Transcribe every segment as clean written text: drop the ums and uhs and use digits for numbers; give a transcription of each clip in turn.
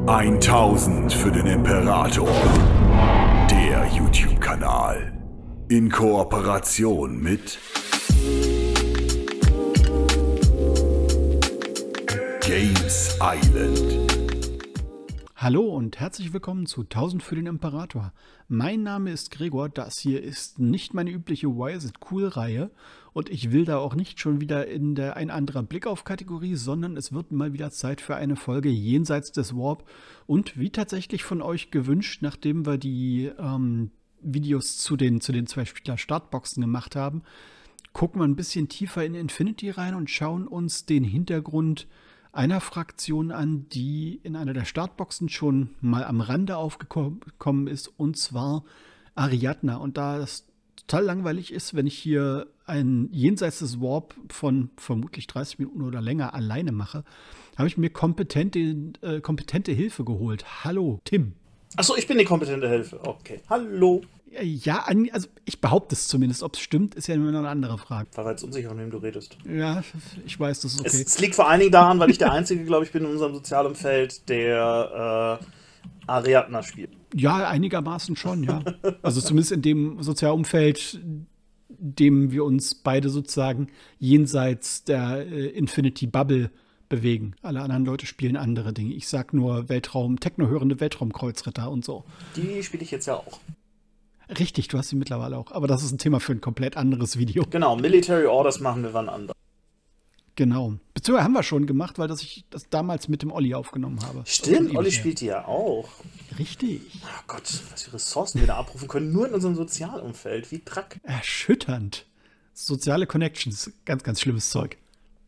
1000 für den Imperator. Der YouTube-Kanal. In Kooperation mit Games Island. Hallo und herzlich willkommen zu 1000 für den Imperator. Mein Name ist Gregor, das hier ist nicht meine übliche Why Is It Cool-Reihe und ich will da auch nicht schon wieder in der ein anderer Blick auf Kategorie, sondern es wird mal wieder Zeit für eine Folge jenseits des Warp und wie tatsächlich von euch gewünscht, nachdem wir die Videos zu den zwei Spieler-Startboxen gemacht haben, gucken wir ein bisschen tiefer in Infinity rein und schauen uns den Hintergrund einer Fraktion an, die in einer der Startboxen schon mal am Rande aufgekommen ist, und zwar Ariadna. Und da es total langweilig ist, wenn ich hier ein Jenseits des Warp von vermutlich 30 Minuten oder länger alleine mache, habe ich mir kompetente Hilfe geholt. Hallo, Tim. Achso, ich bin die kompetente Hilfe. Okay. Hallo. Ja, also ich behaupte es zumindest. Ob es stimmt, ist ja immer noch eine andere Frage. War jetzt unsicher, von wem du redest. Ja, ich weiß, das ist okay. Es liegt vor allen Dingen daran, weil ich der Einzige, glaube ich, bin in unserem Sozialumfeld, der Ariadna spielt. Ja, einigermaßen schon, ja. Also zumindest in dem Sozialumfeld, dem wir uns beide sozusagen jenseits der Infinity Bubble bewegen. Alle anderen Leute spielen andere Dinge. Ich sag nur technohörende Weltraumkreuzritter und so. Die spiele ich jetzt ja auch. Richtig, du hast sie mittlerweile auch. Aber das ist ein Thema für ein komplett anderes Video. Genau, Military Orders machen wir wann anders. Genau. Beziehungsweise haben wir schon gemacht, weil ich das damals mit dem Olli aufgenommen habe. Stimmt, Olli spielt die ja auch. Richtig. Oh Gott, was für Ressourcen wir da abrufen können, nur in unserem Sozialumfeld. Wie Track. Erschütternd. Soziale Connections, ganz, ganz schlimmes Zeug.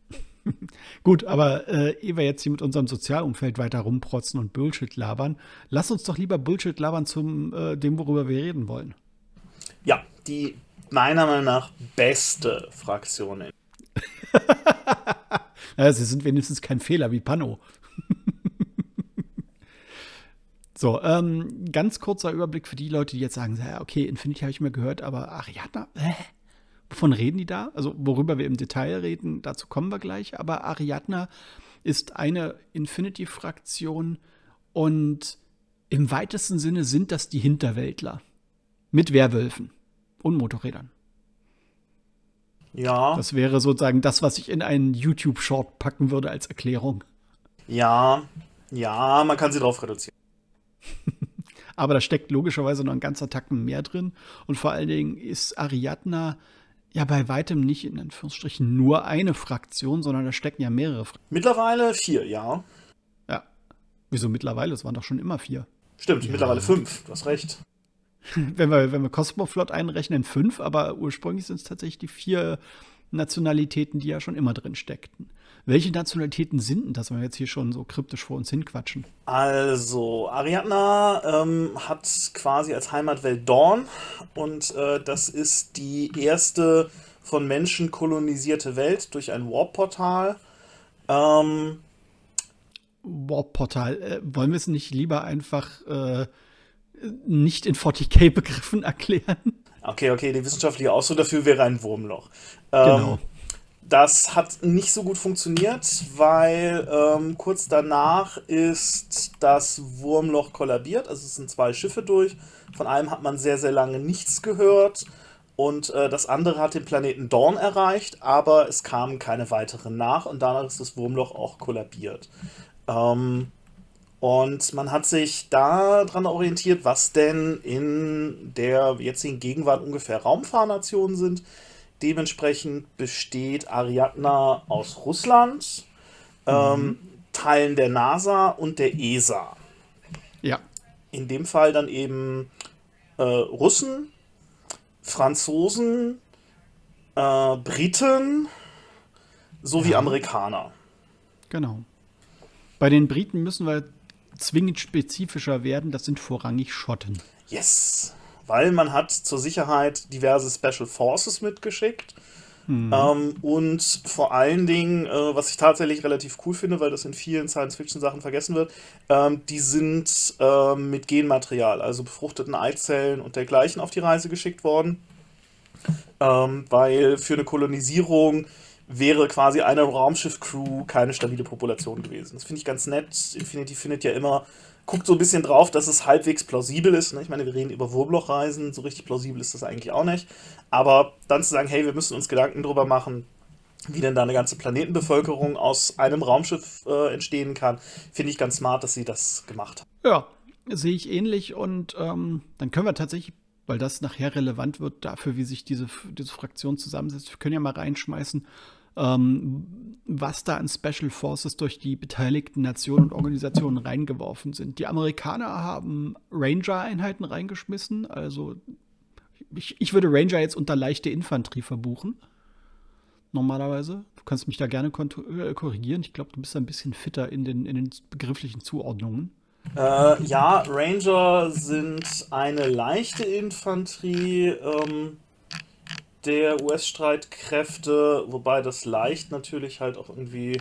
Gut, aber ehe wir jetzt hier mit unserem Sozialumfeld weiter rumprotzen und Bullshit labern, lass uns doch lieber Bullshit labern zum dem, worüber wir reden wollen. Ja, die meiner Meinung nach beste Fraktion. Ja, sie sind wenigstens kein Fehler wie Pano. So, ganz kurzer Überblick für die Leute, die jetzt sagen, ja, okay, Infinity habe ich mir gehört, aber Ariadna, wovon reden die da? Also worüber wir im Detail reden, dazu kommen wir gleich. Aber Ariadna ist eine Infinity-Fraktion und im weitesten Sinne sind das die Hinterwäldler. Mit Werwölfen und Motorrädern. Ja. Das wäre sozusagen das, was ich in einen YouTube-Short packen würde als Erklärung. Ja, man kann sie drauf reduzieren. Aber da steckt logischerweise noch ein ganzer Tacken mehr drin. Und vor allen Dingen ist Ariadna ja bei weitem nicht in Anführungsstrichen nur eine Fraktion, sondern da stecken ja mehrere Fraktionen. Mittlerweile 4, ja. Ja. Wieso mittlerweile? Es waren doch schon immer 4. Stimmt, ja. Mittlerweile 5. Du hast recht. Wenn wir Cosmoflot einrechnen, 5, aber ursprünglich sind es tatsächlich die 4 Nationalitäten, die ja schon immer drin steckten. Welche Nationalitäten sind denn das, wenn wir jetzt hier schon so kryptisch vor uns hinquatschen? Also, Ariadna hat quasi als Heimatwelt Dawn und das ist die erste von Menschen kolonisierte Welt durch ein Warp-Portal. Warp-Portal, wollen wir es nicht lieber einfach nicht in 40k Begriffen erklären? Okay, die wissenschaftliche Ausdruck dafür wäre ein Wurmloch. Genau. Das hat nicht so gut funktioniert, weil kurz danach ist das Wurmloch kollabiert. Also es sind 2 Schiffe durch. Von einem hat man sehr, sehr lange nichts gehört. Und das andere hat den Planeten Dawn erreicht, aber es kamen keine weiteren nach. Und danach ist das Wurmloch auch kollabiert. Und man hat sich daran orientiert, was denn in der jetzigen Gegenwart ungefähr Raumfahrnationen sind. Dementsprechend besteht Ariadna aus Russland, Teilen der NASA und der ESA. Ja. In dem Fall dann eben Russen, Franzosen, Briten sowie Amerikaner. Genau. Bei den Briten müssen wir zwingend spezifischer werden, das sind vorrangig Schotten. Yes, weil man hat zur Sicherheit diverse Special Forces mitgeschickt. Und vor allen Dingen, was ich tatsächlich relativ cool finde, weil das in vielen Science-Fiction-Sachen vergessen wird, die sind mit Genmaterial, also befruchteten Eizellen und dergleichen auf die Reise geschickt worden. Weil für eine Kolonisierung wäre quasi eine Raumschiff-Crew keine stabile Population gewesen. Das finde ich ganz nett. Infinity findet ja immer, guckt so ein bisschen drauf, dass es halbwegs plausibel ist. Ne? Ich meine, wir reden über Wurmlochreisen, so richtig plausibel ist das eigentlich auch nicht. Aber dann zu sagen, hey, wir müssen uns Gedanken drüber machen, wie denn da eine ganze Planetenbevölkerung aus einem Raumschiff entstehen kann, finde ich ganz smart, dass sie das gemacht haben. Ja, sehe ich ähnlich und dann können wir tatsächlich, weil das nachher relevant wird dafür, wie sich diese Fraktion zusammensetzt, wir können ja mal reinschmeißen, was da an Special Forces durch die beteiligten Nationen und Organisationen reingeworfen sind. Die Amerikaner haben Ranger-Einheiten reingeschmissen, also ich würde Ranger jetzt unter leichte Infanterie verbuchen. Normalerweise. Du kannst mich da gerne korrigieren. Ich glaube, du bist ein bisschen fitter in den begrifflichen Zuordnungen. Ja, Ranger sind eine leichte Infanterie der US-Streitkräfte, wobei das leicht natürlich halt auch irgendwie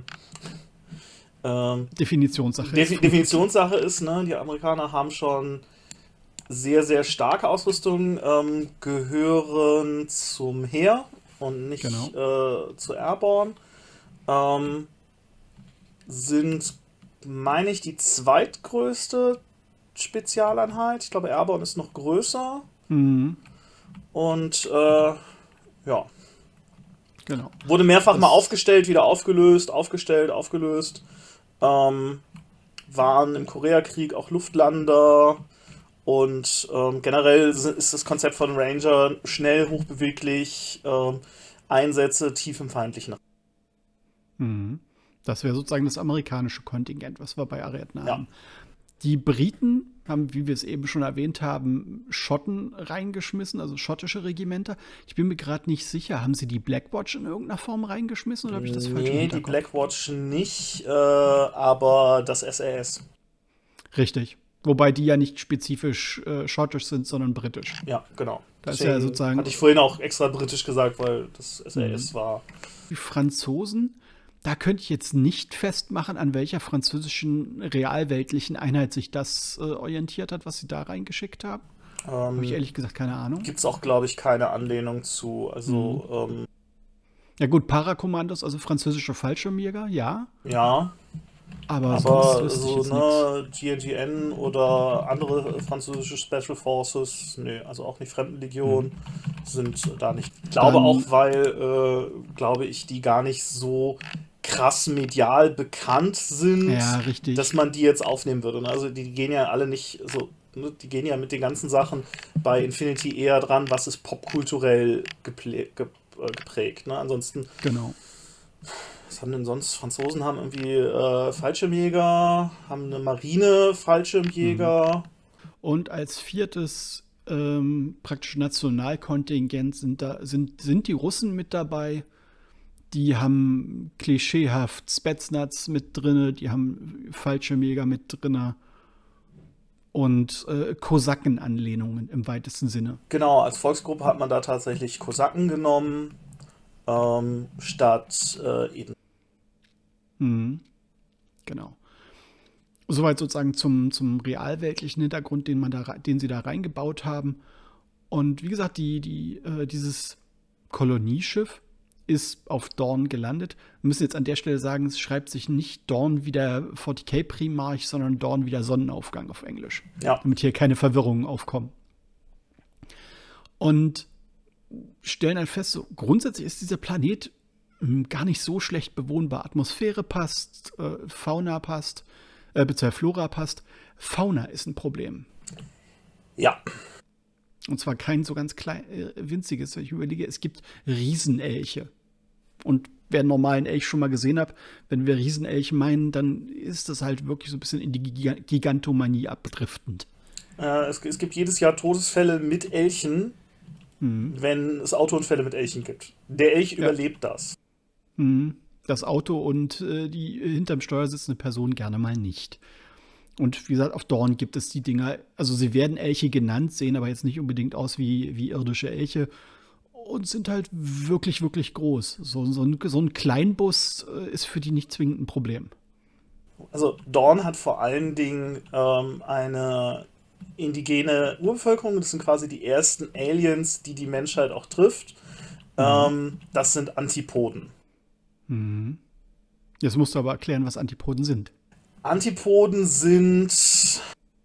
Definitionssache Definitionssache ist. Ne? Die Amerikaner haben schon sehr, sehr starke Ausrüstung, gehören zum Heer und nicht zu Airborne. Sind, meine ich, die zweitgrößte Spezialeinheit. Ich glaube, Airborne ist noch größer. Mhm. Und ja. Genau. Wurde mehrfach mal aufgestellt, wieder aufgelöst, aufgelöst. Waren im Koreakrieg auch Luftlander. Und generell ist das Konzept von Ranger schnell, hochbeweglich, Einsätze tief im feindlichen Raum. Mhm. Das wäre sozusagen das amerikanische Kontingent, was wir bei Ariadne Ja. haben. Die Briten haben, wie wir es eben schon erwähnt haben, Schotten reingeschmissen, also schottische Regimenter. Ich bin mir gerade nicht sicher, haben sie die Blackwatch in irgendeiner Form reingeschmissen oder habe ich das falsch im Nee, die Hinterkopf? Blackwatch nicht, aber das SAS. Richtig. Wobei die ja nicht spezifisch schottisch sind, sondern britisch. Ja, genau. Das ist ja sozusagen hatte ich vorhin auch extra britisch gesagt, weil das SAS war. die Franzosen. Da könnte ich jetzt nicht festmachen, an welcher französischen realweltlichen Einheit sich das orientiert hat, was sie da reingeschickt haben. Habe ich ehrlich gesagt keine Ahnung. Gibt es auch, glaube ich, keine Anlehnung zu. Also, Ja gut, Parakommandos, also französische Fallschirmjäger, ja. ja. Aber Aber sonst wüsste ich so, jetzt ne, GNGN oder andere französische Special Forces, nee, also auch nicht Fremdenlegion, sind da nicht. Ich glaube Dann- auch, weil, glaube ich, die gar nicht so krass medial bekannt sind, Ja, richtig. dass man die jetzt aufnehmen würde. Ne? Also die gehen ja alle nicht so, ne, die gehen ja mit den ganzen Sachen bei Infinity eher dran, was ist popkulturell geprägt. Ne? Ansonsten, Genau. was haben denn sonst? Franzosen haben irgendwie Fallschirmjäger, haben eine Marine-Fallschirmjäger. Und als viertes praktisch Nationalkontingent sind die Russen mit dabei. Die haben klischeehaft Spetsnaz mit drinne, die haben Fallschirmjäger mit drinne und Kosaken-Anlehnungen im weitesten Sinne. Genau, als Volksgruppe hat man da tatsächlich Kosaken genommen, statt eben. Mhm. Genau. Soweit sozusagen zum realweltlichen Hintergrund, den sie da reingebaut haben. Und wie gesagt, dieses Kolonieschiff ist auf Dorn gelandet. Wir müssen jetzt an der Stelle sagen, es schreibt sich nicht Dorn wie der 40k Primarch, sondern Dorn wie der Sonnenaufgang auf Englisch. Ja. Damit hier keine Verwirrungen aufkommen. Und stellen dann fest, so grundsätzlich ist dieser Planet gar nicht so schlecht bewohnbar. Atmosphäre passt, Fauna passt, beziehungsweise Flora passt. Fauna ist ein Problem. Ja. Und zwar kein so ganz klein, winziges. Wenn ich überlege, es gibt Riesenelche. Und wer einen normalen Elch schon mal gesehen hat, wenn wir Riesenelche meinen, dann ist das halt wirklich so ein bisschen in die Gigantomanie abdriftend. Es gibt jedes Jahr Todesfälle mit Elchen, wenn es Autounfälle mit Elchen gibt. Der Elch überlebt das. Das Auto und die hinterm Steuer sitzende Person gerne mal nicht. Und wie gesagt, auf Dorn gibt es die Dinger, also sie werden Elche genannt, sehen aber jetzt nicht unbedingt aus wie irdische Elche und sind halt wirklich, wirklich groß. So ein Kleinbus ist für die nicht zwingend ein Problem. Also Dorn hat vor allen Dingen eine indigene Urbevölkerung. Das sind quasi die ersten Aliens, die die Menschheit auch trifft. Das sind Antipoden. Mhm. Jetzt musst du aber erklären, was Antipoden sind. Antipoden sind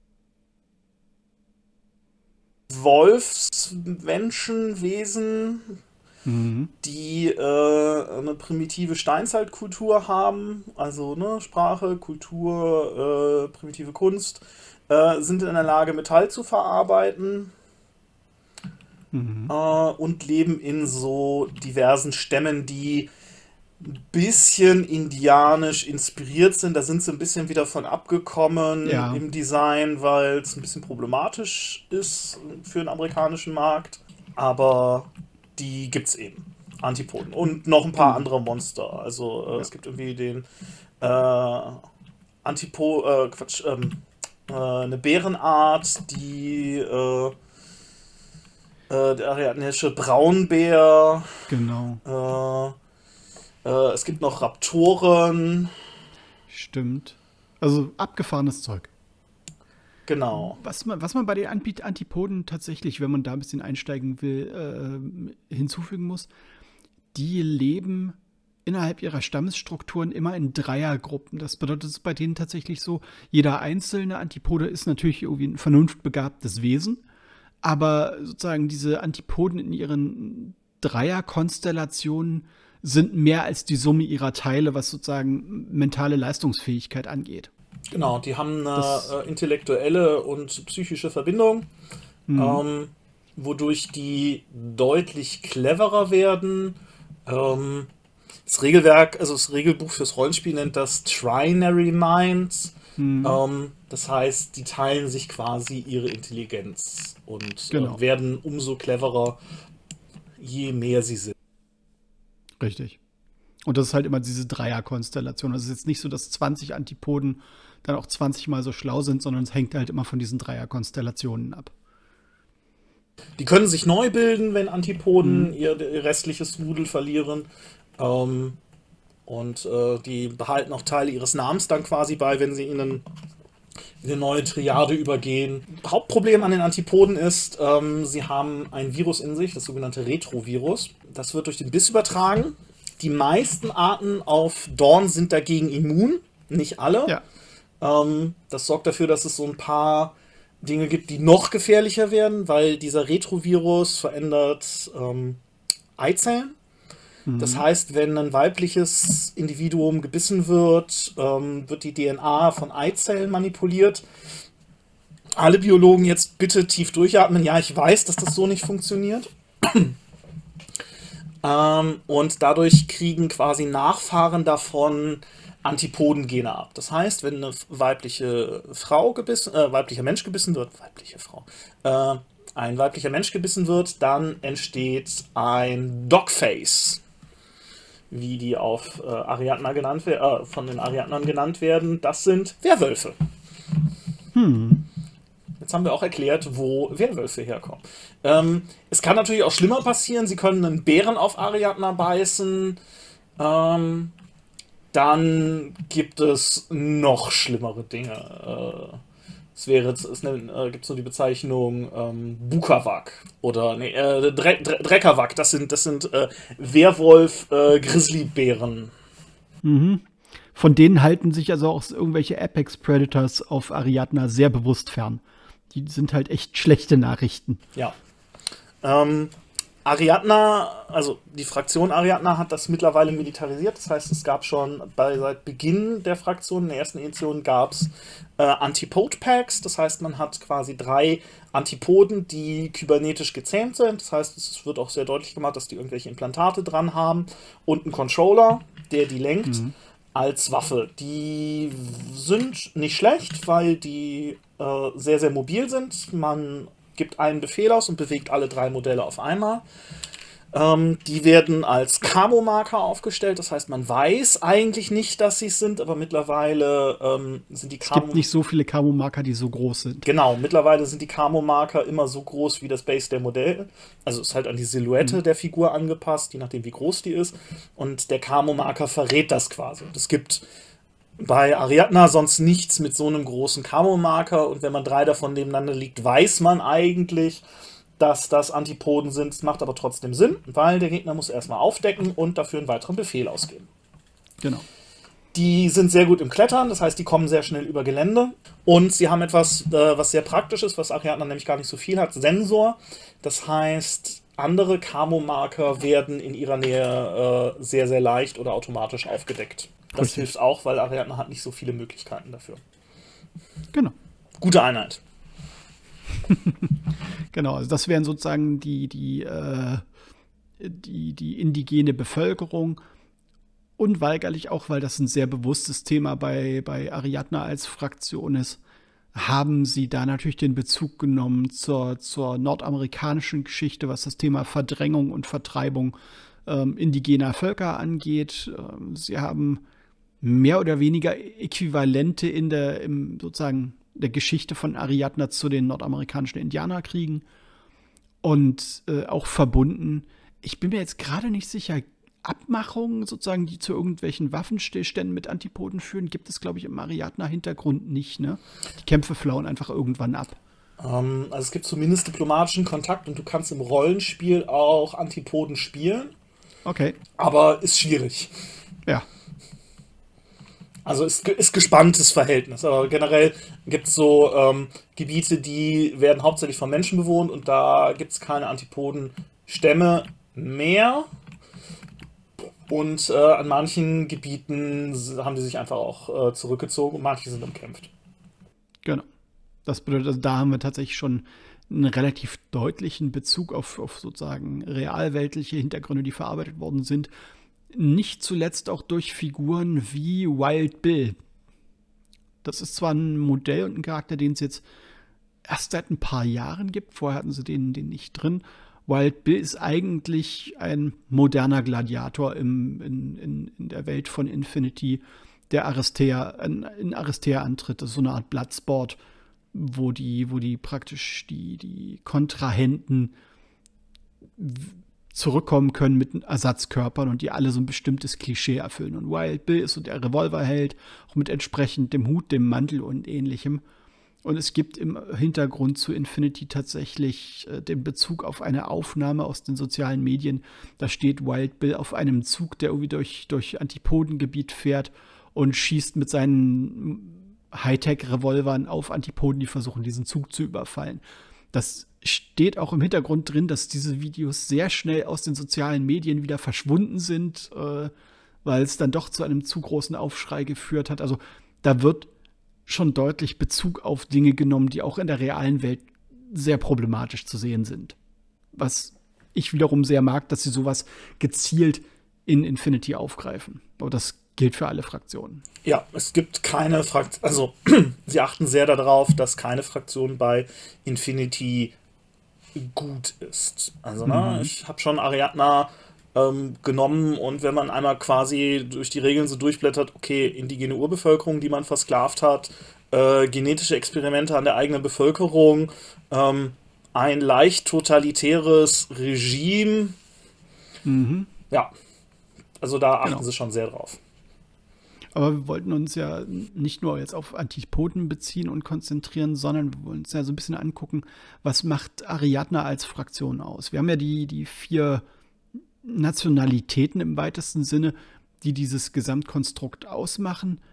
Wolfsmenschenwesen, die eine primitive Steinzeitkultur haben, also ne, Sprache, Kultur, primitive Kunst, sind in der Lage, Metall zu verarbeiten und leben in so diversen Stämmen, die ein bisschen indianisch inspiriert sind. Da sind sie ein bisschen wieder von abgekommen im Design, weil es ein bisschen problematisch ist für den amerikanischen Markt. Aber die gibt's eben. Antipoden. Und noch ein paar andere Monster. Also es gibt irgendwie den eine Bärenart, die der ariadnische Braunbär. Genau. Es gibt noch Raptoren. Stimmt. Also abgefahrenes Zeug. Genau. Was man bei den Antipoden tatsächlich, wenn man da ein bisschen einsteigen will, hinzufügen muss, die leben innerhalb ihrer Stammesstrukturen immer in Dreiergruppen. Das bedeutet, es ist bei denen tatsächlich so, jeder einzelne Antipode ist natürlich irgendwie ein vernunftbegabtes Wesen, aber sozusagen diese Antipoden in ihren Dreierkonstellationen sind mehr als die Summe ihrer Teile, was sozusagen mentale Leistungsfähigkeit angeht. Genau, die haben eine intellektuelle und psychische Verbindung, wodurch die deutlich cleverer werden. Das Regelwerk, also das Regelbuch fürs Rollenspiel nennt das Trinary Minds. Das heißt, die teilen sich quasi ihre Intelligenz und werden umso cleverer, je mehr sie sind. Richtig. Und das ist halt immer diese Dreierkonstellation. Also es ist jetzt nicht so, dass 20 Antipoden dann auch 20 Mal so schlau sind, sondern es hängt halt immer von diesen Dreierkonstellationen ab. Die können sich neu bilden, wenn Antipoden ihr restliches Rudel verlieren. Und die behalten auch Teile ihres Namens dann quasi bei, wenn sie ihnen eine neue Triade übergehen. Hauptproblem an den Antipoden ist, sie haben ein Virus in sich, das sogenannte Retrovirus. Das wird durch den Biss übertragen. Die meisten Arten auf Dorn sind dagegen immun, nicht alle. Ja. Das sorgt dafür, dass es so ein paar Dinge gibt, die noch gefährlicher werden, weil dieser Retrovirus verändert Eizellen. Das heißt, wenn ein weibliches Individuum gebissen wird, wird die DNA von Eizellen manipuliert. Alle Biologen jetzt bitte tief durchatmen. Ja, ich weiß, dass das so nicht funktioniert. Und dadurch kriegen quasi Nachfahren davon Antipodengene ab. Das heißt, wenn eine weiblicher Mensch gebissen wird, ein weiblicher Mensch gebissen wird, dann entsteht ein Dogface, wie die auf Ariadna von den Ariadnern genannt werden. Das sind Werwölfe. Jetzt haben wir auch erklärt, wo Werwölfe herkommen. Es kann natürlich auch schlimmer passieren. Sie können einen Bären auf Ariadna beißen. Dann gibt es noch schlimmere Dinge. Es gibt so die Bezeichnung Bukawak oder Drekawak. Das sind Werwolf-Grizzlybären. Von denen halten sich also auch irgendwelche Apex Predators auf Ariadna sehr bewusst fern. Die sind halt echt schlechte Nachrichten. Ja. Ariadna, also die Fraktion Ariadna hat das mittlerweile militarisiert. Das heißt, es gab schon seit Beginn der Fraktion, in der ersten Edition, gab es Antipode-Packs. Das heißt, man hat quasi 3 Antipoden, die kybernetisch gezähmt sind. Das heißt, es wird auch sehr deutlich gemacht, dass die irgendwelche Implantate dran haben. Und einen Controller, der die lenkt, als Waffe. Die sind nicht schlecht, weil die sehr, sehr mobil sind. Man gibt einen Befehl aus und bewegt alle 3 Modelle auf einmal. Die werden als Camo-Marker aufgestellt. Das heißt, man weiß eigentlich nicht, dass sie es sind, aber mittlerweile sind die Es gibt nicht so viele Camo-Marker, die so groß sind. Genau, mittlerweile sind die Camo-Marker immer so groß wie das Base der Modelle. Also ist halt an die Silhouette der Figur angepasst, je nachdem wie groß die ist. Und der Camo-Marker verrät das quasi. Und es gibt bei Ariadna sonst nichts mit so einem großen Camo-Marker. Und wenn man 3 davon nebeneinander liegt, weiß man eigentlich, dass das Antipoden sind. Es macht aber trotzdem Sinn, weil der Gegner muss erstmal aufdecken und dafür einen weiteren Befehl ausgeben. Genau. Die sind sehr gut im Klettern, das heißt, die kommen sehr schnell über Gelände. Und sie haben etwas, was sehr praktisch ist, was Ariadna nämlich gar nicht so viel hat, Sensor. Das heißt, andere Camo-Marker werden in ihrer Nähe sehr, sehr leicht oder automatisch aufgedeckt. Das Richtig. hilft auch, weil Ariadna hat nicht so viele Möglichkeiten dafür. Genau. Gute Einheit. Genau, also das wären sozusagen die indigene Bevölkerung. Unweigerlich auch, weil das ein sehr bewusstes Thema bei Ariadna als Fraktion ist, haben sie da natürlich den Bezug genommen zur nordamerikanischen Geschichte, was das Thema Verdrängung und Vertreibung indigener Völker angeht. Sie haben mehr oder weniger Äquivalente sozusagen der Geschichte von Ariadna zu den nordamerikanischen Indianerkriegen und auch verbunden. Ich bin mir jetzt gerade nicht sicher, Abmachungen sozusagen, die zu irgendwelchen Waffenstillständen mit Antipoden führen, gibt es, glaube ich, im Ariadna-Hintergrund nicht, ne? Die Kämpfe flauen einfach irgendwann ab. Also es gibt zumindest diplomatischen Kontakt und du kannst im Rollenspiel auch Antipoden spielen. Okay. Aber ist schwierig. Ja. Also ist gespanntes Verhältnis. Aber generell gibt es so Gebiete, die werden hauptsächlich von Menschen bewohnt und da gibt es keine Antipoden-Stämme mehr. Und an manchen Gebieten haben die sich einfach auch zurückgezogen und manche sind umkämpft. Genau. Das bedeutet, also da haben wir tatsächlich schon einen relativ deutlichen Bezug auf sozusagen realweltliche Hintergründe, die verarbeitet worden sind. Nicht zuletzt auch durch Figuren wie Wild Bill. Das ist zwar ein Modell und ein Charakter, den es jetzt erst seit ein paar Jahren gibt. Vorher hatten sie den nicht drin. Wild Bill ist eigentlich ein moderner Gladiator in der Welt von Infinity, der in Aristea antritt. Das ist so eine Art Bloodsport, wo die praktisch die Kontrahenten zurückkommen können mit Ersatzkörpern und die alle so ein bestimmtes Klischee erfüllen. Und Wild Bill ist so der Revolverheld, auch mit entsprechend dem Hut, dem Mantel und ähnlichem. Und es gibt im Hintergrund zu Infinity tatsächlich den Bezug auf eine Aufnahme aus den sozialen Medien. Da steht Wild Bill auf einem Zug, der irgendwie durch Antipodengebiet fährt und schießt mit seinen Hightech-Revolvern auf Antipoden, die versuchen, diesen Zug zu überfallen. Das steht auch im Hintergrund drin, dass diese Videos sehr schnell aus den sozialen Medien wieder verschwunden sind, weil es dann doch zu einem zu großen Aufschrei geführt hat. Also da wird schon deutlich Bezug auf Dinge genommen, die auch in der realen Welt sehr problematisch zu sehen sind. Was ich wiederum sehr mag, dass sie sowas gezielt in Infinity aufgreifen. Aber das gilt für alle Fraktionen. Ja, es gibt keine Fraktion, also sie achten sehr darauf, dass keine Fraktion bei Infinity gut ist. Also, ich habe schon Ariadna genommen und wenn man einmal quasi durch die Regeln so durchblättert, okay, indigene Urbevölkerung, die man versklavt hat, genetische Experimente an der eigenen Bevölkerung, ein leicht totalitäres Regime. Ja, also da achten sie schon sehr drauf. Aber wir wollten uns ja nicht nur jetzt auf Antipoden beziehen und konzentrieren, sondern wir wollen uns ja so ein bisschen angucken, was macht Ariadna als Fraktion aus? Wir haben ja die 4 Nationalitäten im weitesten Sinne, die dieses Gesamtkonstrukt ausmachen.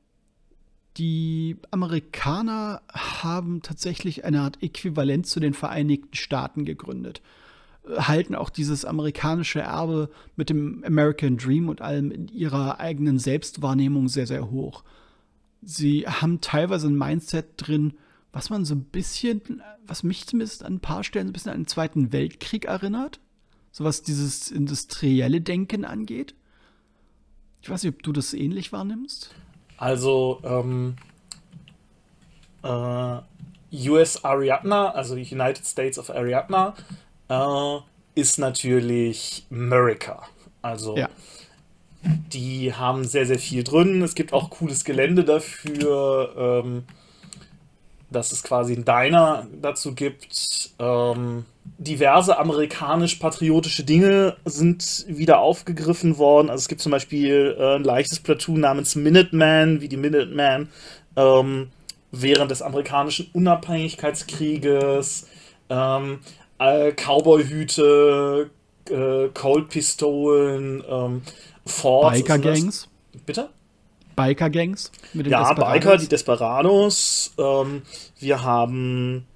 Die Amerikaner haben tatsächlich eine Art Äquivalent zu den Vereinigten Staaten gegründet. Halten auch dieses amerikanische Erbe mit dem American Dream und allem in ihrer eigenen Selbstwahrnehmung sehr, sehr hoch. Sie haben teilweise ein Mindset drin, was man so ein bisschen, was mich zumindest an ein paar Stellen so ein bisschen an den Zweiten Weltkrieg erinnert. So was dieses industrielle Denken angeht. Ich weiß nicht, ob du das ähnlich wahrnimmst. Also, US Ariadna, also United States of Ariadna, ist natürlich America. Also, ja. Die haben sehr, sehr viel drin. Es gibt auch cooles Gelände dafür, dass es quasi einen Diner dazu gibt. Diverse amerikanisch-patriotische Dinge sind wieder aufgegriffen worden. Also es gibt zum Beispiel ein leichtes Platoon namens Minuteman, wie die Minutemen während des amerikanischen Unabhängigkeitskrieges, Cowboy-Hüte, Colt-Pistolen, Forts. Biker-Gangs. Bitte? Biker-Gangs mit den Ja, Desperados? Biker, die Desperados. Wir haben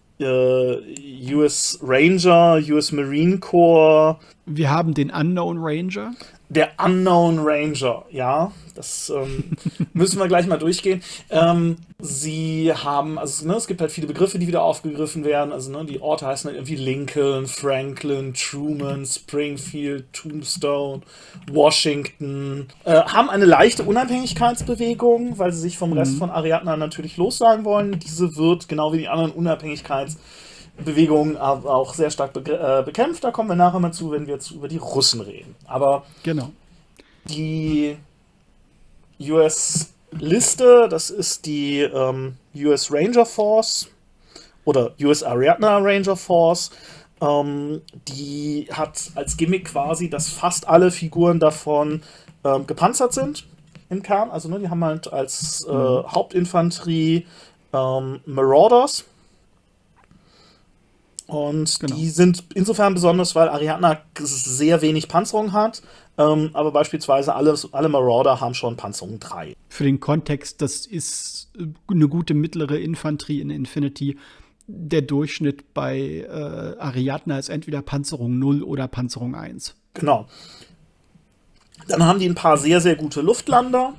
US Ranger, US Marine Corps. Wir haben den Unknown Ranger. Der Unknown Ranger, ja, das müssen wir gleich mal durchgehen. Sie haben, also ne, es gibt halt viele Begriffe, die wieder aufgegriffen werden. Also ne, die Orte heißen halt irgendwie Lincoln, Franklin, Truman, Springfield, Tombstone, Washington. Haben eine leichte Unabhängigkeitsbewegung, weil sie sich vom Rest von Ariadna natürlich lossagen wollen. Diese wird, genau wie die anderen Unabhängigkeitsbewegungen, auch sehr stark bekämpft. Da kommen wir nachher mal zu, wenn wir jetzt über die Russen reden. Aber Genau. die US-Liste, das ist die US Ranger Force oder US Ariadna Ranger Force. Die hat als Gimmick quasi, dass fast alle Figuren davon gepanzert sind im Kern. Also ne, die haben halt als Hauptinfanterie Marauders. Und Genau. die sind insofern besonders, weil Ariadna sehr wenig Panzerung hat, aber beispielsweise alle Marauder haben schon Panzerung 3. Für den Kontext, das ist eine gute mittlere Infanterie in Infinity. Der Durchschnitt bei Ariadna ist entweder Panzerung 0 oder Panzerung 1. Genau. Dann haben die ein paar sehr, sehr gute Luftlander.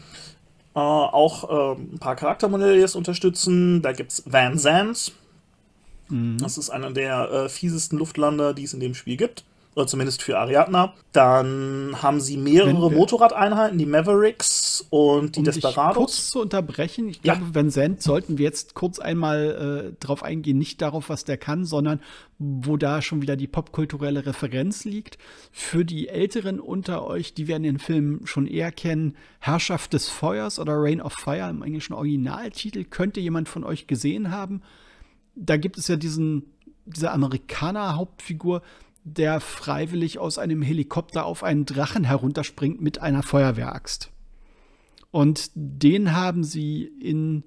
Auch ein paar Charaktermodelle, die das unterstützen. Da gibt es Van Zandt. Das ist einer der fiesesten Luftlander, die es in dem Spiel gibt. Oder zumindest für Ariadna. Dann haben sie mehrere Motorradeinheiten, die Mavericks und die Um dich Desperados. kurz zu unterbrechen, ich Ja. glaube, Vincent sollten wir jetzt kurz einmal drauf eingehen, nicht darauf, was der kann, sondern wo da schon wieder die popkulturelle Referenz liegt. Für die Älteren unter euch, die werden den Film schon eher kennen, Herrschaft des Feuers oder Reign of Fire im englischen Originaltitel, könnte jemand von euch gesehen haben. Da gibt es ja diese Amerikaner-Hauptfigur, der freiwillig aus einem Helikopter auf einen Drachen herunterspringt mit einer Feuerwehraxt. Und den haben sie in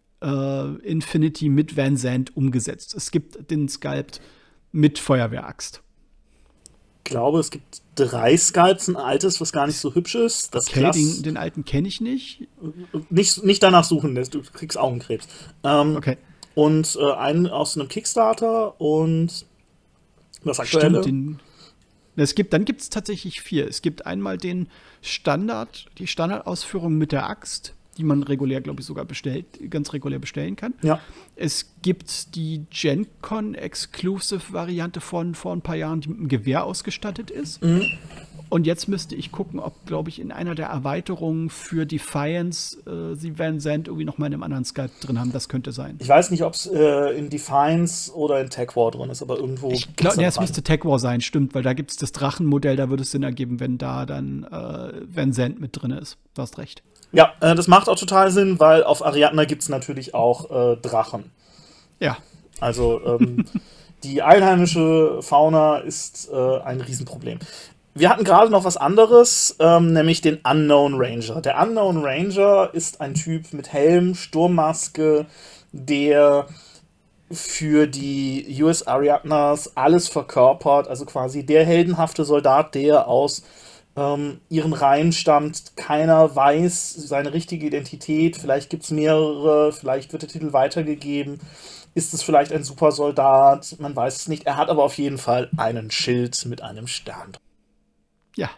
Infinity mit Van Zandt umgesetzt. Es gibt den Sculpt mit Feuerwehraxt. Ich glaube, es gibt 3 Sculpts, ein altes, was gar nicht so hübsch ist. Das Okay, den alten kenne ich nicht. nicht danach suchen, du kriegst Augenkrebs. Okay. Und einen aus einem Kickstarter und das aktuelle. Stimmt, dann gibt es tatsächlich 4. Es gibt einmal die Standardausführung mit der Axt, die man regulär, glaube ich, sogar ganz regulär bestellen kann. Ja. Es gibt die Gen-Con-Exclusive-Variante von vor ein paar Jahren, die mit einem Gewehr ausgestattet ist. Und jetzt müsste ich gucken, ob, glaube ich, in einer der Erweiterungen für Defiance sie Van Zandt irgendwie noch mal in einem anderen Sculpt drin haben. Das könnte sein. Ich weiß nicht, ob es in Defiance oder in Tech War drin ist, aber irgendwo. Ich glaube, es müsste Tech War sein, stimmt, weil da gibt es das Drachenmodell, da würde es Sinn ergeben, wenn da dann Van Zandt mit drin ist. Du hast recht. Ja, das macht auch total Sinn, weil auf Ariadna gibt es natürlich auch Drachen. Ja. Also die einheimische Fauna ist ein Riesenproblem. Wir hatten gerade noch was anderes, nämlich den Unknown Ranger. Der Unknown Ranger ist ein Typ mit Helm, Sturmmaske, der für die US Ariadnas alles verkörpert. Also quasi der heldenhafte Soldat, der aus ihren Reihen stammt. Keiner weiß seine richtige Identität. Vielleicht gibt es mehrere, vielleicht wird der Titel weitergegeben. Ist es vielleicht ein Supersoldat? Man weiß es nicht. Er hat aber auf jeden Fall einen Schild mit einem Stern. Ja.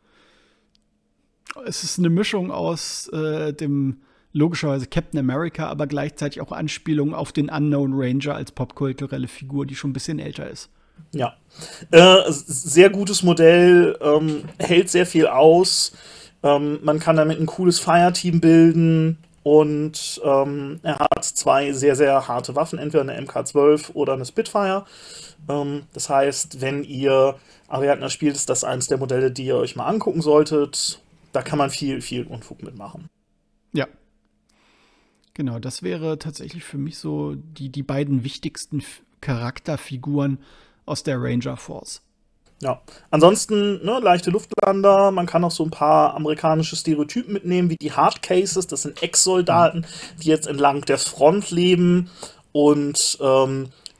Es ist eine Mischung aus dem logischerweise Captain America, aber gleichzeitig auch Anspielungen auf den Unknown Ranger als popkulturelle Figur, die schon ein bisschen älter ist. Ja. Sehr gutes Modell, hält sehr viel aus. Man kann damit ein cooles Fireteam bilden und er hat 2 sehr, sehr harte Waffen, entweder eine MK12 oder eine Spitfire. Das heißt, wenn ihr Ariadna spielt, ist das eins der Modelle, die ihr euch mal angucken solltet. Da kann man viel, viel Unfug mitmachen. Ja. Genau, das wäre tatsächlich für mich so die beiden wichtigsten Charakterfiguren aus der Ranger Force. Ja, ansonsten leichte Luftlander, man kann auch so ein paar amerikanische Stereotypen mitnehmen, wie die Hard Cases, das sind Ex-Soldaten, die jetzt entlang der Front leben und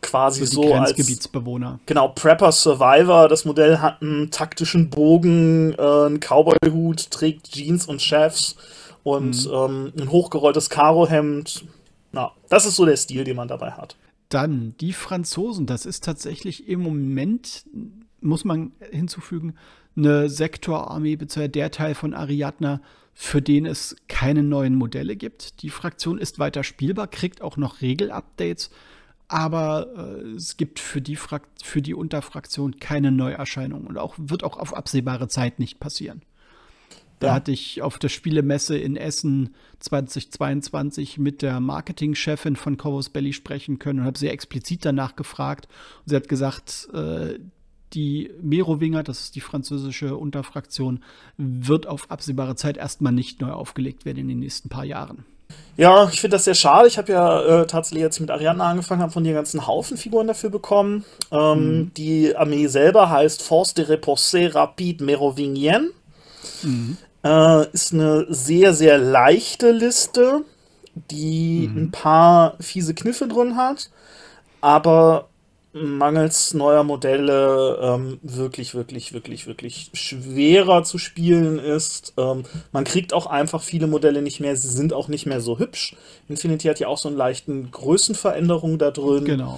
quasi so die so als Grenzgebietsbewohner. Genau, Prepper Survivor. Das Modell hat einen taktischen Bogen, einen Cowboy-Hut, trägt Jeans und Chefs und ein hochgerolltes Karohemd. Na, das ist so der Stil, den man dabei hat. Dann die Franzosen. Das ist tatsächlich im Moment, muss man hinzufügen, eine Sektorarmee, beziehungsweise der Teil von Ariadna, für den es keine neuen Modelle gibt. Die Fraktion ist weiter spielbar, kriegt auch noch Regel-Updates, aber es gibt für die Unterfraktion keine Neuerscheinungen und wird auch auf absehbare Zeit nicht passieren. Da hatte ich auf der Spielemesse in Essen 2022 mit der Marketingchefin von Corvus Belli sprechen können und habe sie explizit danach gefragt. Und sie hat gesagt, die Merowinger, das ist die französische Unterfraktion, wird auf absehbare Zeit erstmal nicht neu aufgelegt werden in den nächsten paar Jahren. Ja, ich finde das sehr schade. Ich habe ja tatsächlich, als ich mit Ariadna angefangen habe, von dir ganzen Haufen Figuren dafür bekommen. Die Armee selber heißt Force de Repoussée Rapide Mérovingienne. Ist eine sehr, sehr leichte Liste, die ein paar fiese Kniffe drin hat, aber mangels neuer Modelle wirklich, wirklich, wirklich, wirklich schwerer zu spielen ist. Man kriegt auch einfach viele Modelle nicht mehr, sie sind auch nicht mehr so hübsch. Infinity hat ja auch so einen leichten Größenveränderung da drin. Genau.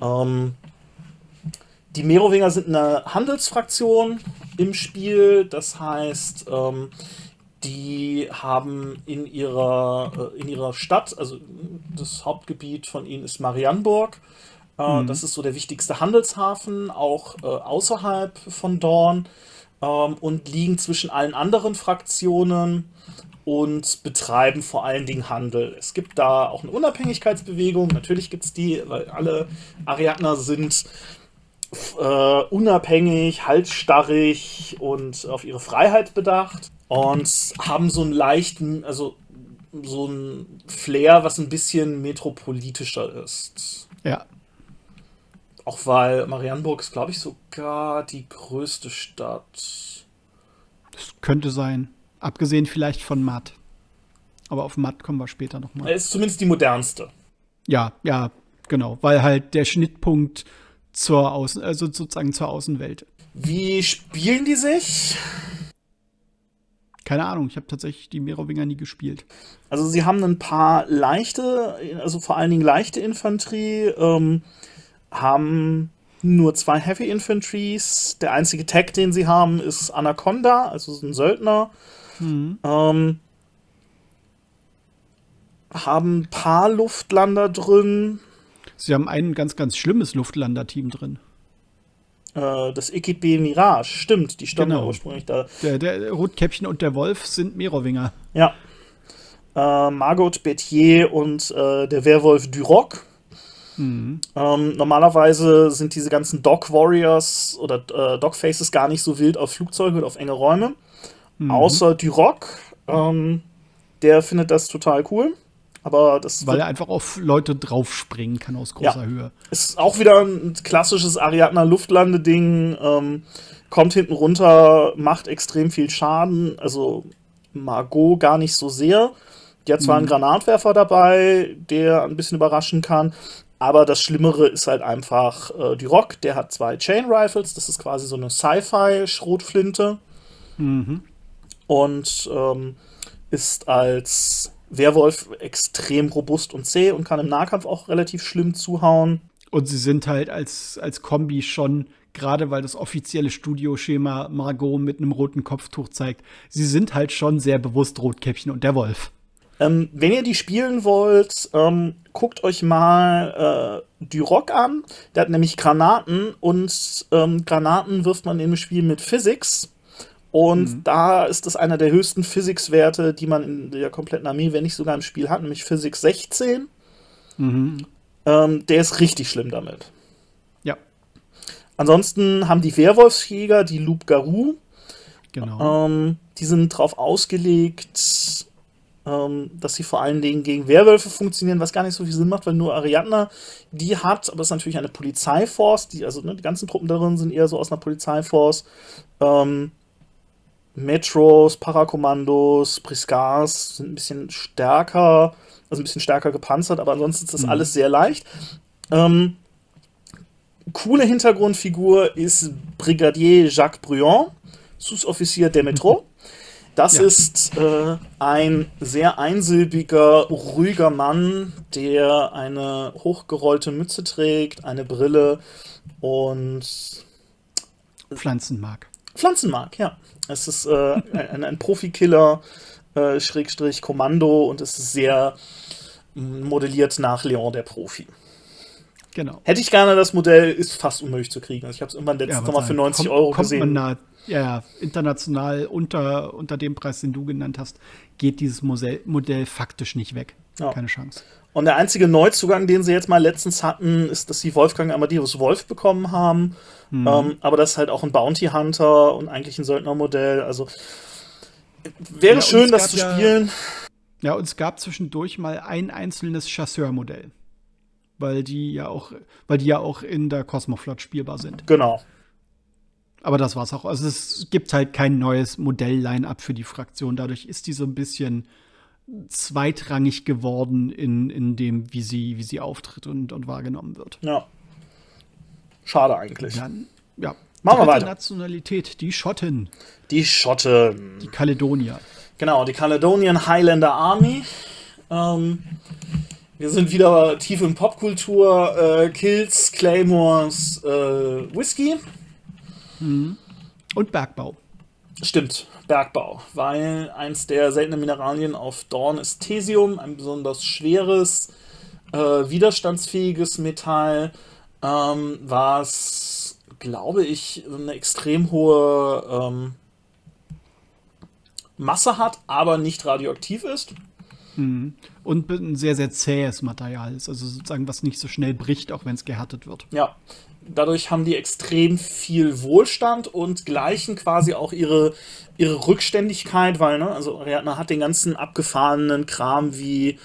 Die Merowinger sind eine Handelsfraktion im Spiel, das heißt, die haben in ihrer Stadt, also das Hauptgebiet von ihnen ist Marianburg. Das ist so der wichtigste Handelshafen, auch außerhalb von Dorn, und liegen zwischen allen anderen Fraktionen und betreiben vor allen Dingen Handel. Es gibt da auch eine Unabhängigkeitsbewegung, natürlich gibt es die, weil alle Ariadner sind unabhängig, halsstarrig und auf ihre Freiheit bedacht und haben so einen leichten, also so ein Flair, was ein bisschen metropolitischer ist. Ja. Auch weil Marianburg ist, glaube ich, sogar die größte Stadt. Das könnte sein. Abgesehen vielleicht von Matt. Aber auf Matt kommen wir später nochmal. Er ist zumindest die modernste. Ja, genau. Weil halt der Schnittpunkt sozusagen zur Außenwelt. Wie spielen die sich? Keine Ahnung, ich habe tatsächlich die Merowinger nie gespielt. Also sie haben ein paar leichte, also vor allen Dingen leichte Infanterie, haben nur 2 Heavy Infantries. Der einzige Tag, den sie haben, ist Anaconda, also ein Söldner. Haben ein paar Luftlander drin. Sie haben ein ganz, ganz schlimmes Luftlander-Team drin. Das Equipe Mirage, stimmt, die stammen Genau. ursprünglich da. Der Rotkäppchen und der Wolf sind Merowinger. Ja. Margot Bettier und der Werwolf Duroc. Normalerweise sind diese ganzen Dog Warriors oder Dog Faces gar nicht so wild auf Flugzeuge oder auf enge Räume. Außer Duroc. Der findet das total cool. Aber das weil er einfach auf Leute draufspringen kann aus großer Höhe. Ist auch wieder ein klassisches Ariadna-Luftlandeding. Kommt hinten runter, macht extrem viel Schaden. Also Margot gar nicht so sehr. Die hat zwar einen Granatwerfer dabei, der ein bisschen überraschen kann. Aber das Schlimmere ist halt einfach Duroc. Der hat 2 Chain Rifles. Das ist quasi so eine Sci-Fi-Schrotflinte. Und ist als Werwolf extrem robust und zäh und kann im Nahkampf auch relativ schlimm zuhauen. Und sie sind halt als Kombi schon, gerade weil das offizielle Studioschema Margot mit einem roten Kopftuch zeigt, sie sind halt schon sehr bewusst Rotkäppchen und der Wolf. Wenn ihr die spielen wollt, guckt euch mal Duroc an. Der hat nämlich Granaten und Granaten wirft man im Spiel mit Physics. Und da ist das einer der höchsten Physics-Werte, die man in der kompletten Armee, wenn nicht sogar im Spiel hat, nämlich Physics 16. Der ist richtig schlimm damit. Ja. Ansonsten haben die Werwolfsjäger, die Loup-Garou, Genau. die sind drauf ausgelegt, dass sie vor allen Dingen gegen Werwölfe funktionieren, was gar nicht so viel Sinn macht, weil nur Ariadna die hat, aber es ist natürlich eine Polizeiforce, die ganzen Truppen darin sind eher so aus einer Polizeiforce. Metros, Parakommandos, Briscards sind ein bisschen stärker, also ein bisschen stärker gepanzert, aber ansonsten ist das alles sehr leicht. coole Hintergrundfigur ist Brigadier Jacques Bruant, Sous-Officier der Metro. Das ist ein sehr einsilbiger, ruhiger Mann, der eine hochgerollte Mütze trägt, eine Brille und Pflanzen mag. Pflanzen mag, ja. Es ist ein Profikiller, Schrägstrich Kommando, und es ist sehr modelliert nach Leon der Profi. Genau. Hätte ich gerne das Modell, ist fast unmöglich zu kriegen. Also ich habe es irgendwann letztens nochmal für 90 Euro gesehen. International unter dem Preis, den du genannt hast, geht dieses Modell faktisch nicht weg. Ja. Keine Chance. Und der einzige Neuzugang, den sie jetzt mal letztens hatten, ist, dass sie Wolfgang Amadeus Wolf bekommen haben. Aber das ist halt auch ein Bounty Hunter und eigentlich ein Söldnermodell. Also wäre schön, das zu spielen. Ja, und es gab zwischendurch mal ein einzelnes Chasseur-Modell. Weil die ja auch in der Cosmoflot spielbar sind. Genau. Aber das war's auch. Also es gibt halt kein neues Modell-Line-Up für die Fraktion. Dadurch ist die so ein bisschen zweitrangig geworden in dem, wie sie auftritt und wahrgenommen wird. Ja. Schade eigentlich. Dann, ja. Machen wir weiter. Nationalität, die Schotten. Die Schotten. Die Kaledonier. Genau, die Caledonian Highlander Army. Wir sind wieder tief in Popkultur. Kills, Claymores, Whisky. Und Bergbau. Stimmt, Bergbau. Weil eins der seltenen Mineralien auf Dorn ist Thesium, ein besonders schweres, widerstandsfähiges Metall, was, glaube ich, eine extrem hohe Masse hat, aber nicht radioaktiv ist. Und ein sehr, sehr zähes Material ist. Also sozusagen, was nicht so schnell bricht, auch wenn es gehärtet wird. Ja, dadurch haben die extrem viel Wohlstand und gleichen quasi auch ihre Rückständigkeit, weil, ne, also Ariadna hat den ganzen abgefahrenen Kram wie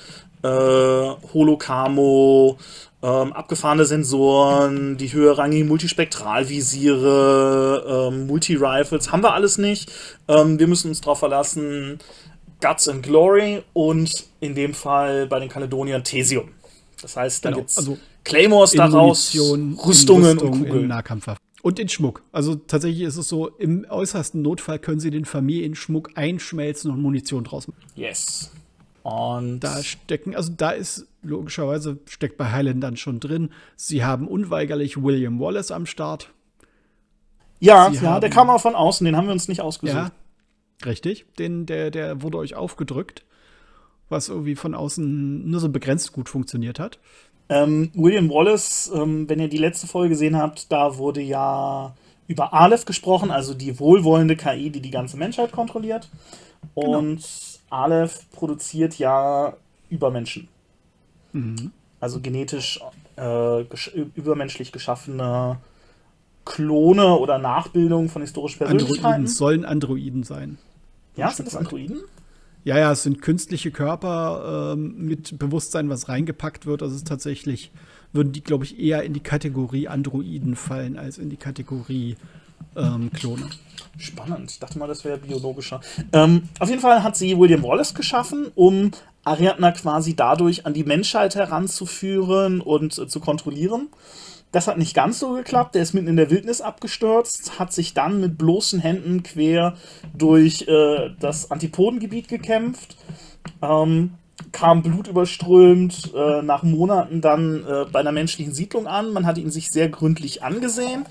Holocamo, abgefahrene Sensoren, die höherrangigen Multispektralvisiere, Multi-Rifles, haben wir alles nicht. Wir müssen uns darauf verlassen, Guts and Glory und in dem Fall bei den Kaledoniern Thesium. Das heißt, da gibt es Claymores daraus, Rüstungen und Kugeln. Nahkampfwaffen. Und in Schmuck. Also tatsächlich ist es so, im äußersten Notfall können sie den Familienschmuck einschmelzen und Munition draus machen. Yes. Und da ist logischerweise, steckt bei Highlandern schon drin, sie haben unweigerlich William Wallace am Start. Ja, der kam auch von außen, den haben wir uns nicht ausgesucht. Ja, richtig. Der wurde euch aufgedrückt, was irgendwie von außen nur so begrenzt gut funktioniert hat. William Wallace, wenn ihr die letzte Folge gesehen habt, da wurde ja über Aleph gesprochen, also die wohlwollende KI, die die ganze Menschheit kontrolliert. Und Aleph produziert ja Übermenschen. Also genetisch übermenschlich geschaffene Klone oder Nachbildungen von historischen Persönlichkeiten. Androiden sollen Androiden sein. Ja, sind das Androiden? Ja, es sind künstliche Körper mit Bewusstsein, was reingepackt wird. Also es ist tatsächlich, würden die, glaube ich, eher in die Kategorie Androiden fallen, als in die Kategorie Klone. Spannend. Ich dachte mal, das wäre biologischer. Auf jeden Fall hat sie William Wallace geschaffen, um Ariadna quasi dadurch an die Menschheit heranzuführen und zu kontrollieren. Das hat nicht ganz so geklappt. Der ist mitten in der Wildnis abgestürzt, hat sich dann mit bloßen Händen quer durch das Antipodengebiet gekämpft, kam blutüberströmt nach Monaten dann bei einer menschlichen Siedlung an. Man hat ihn sich sehr gründlich angesehen.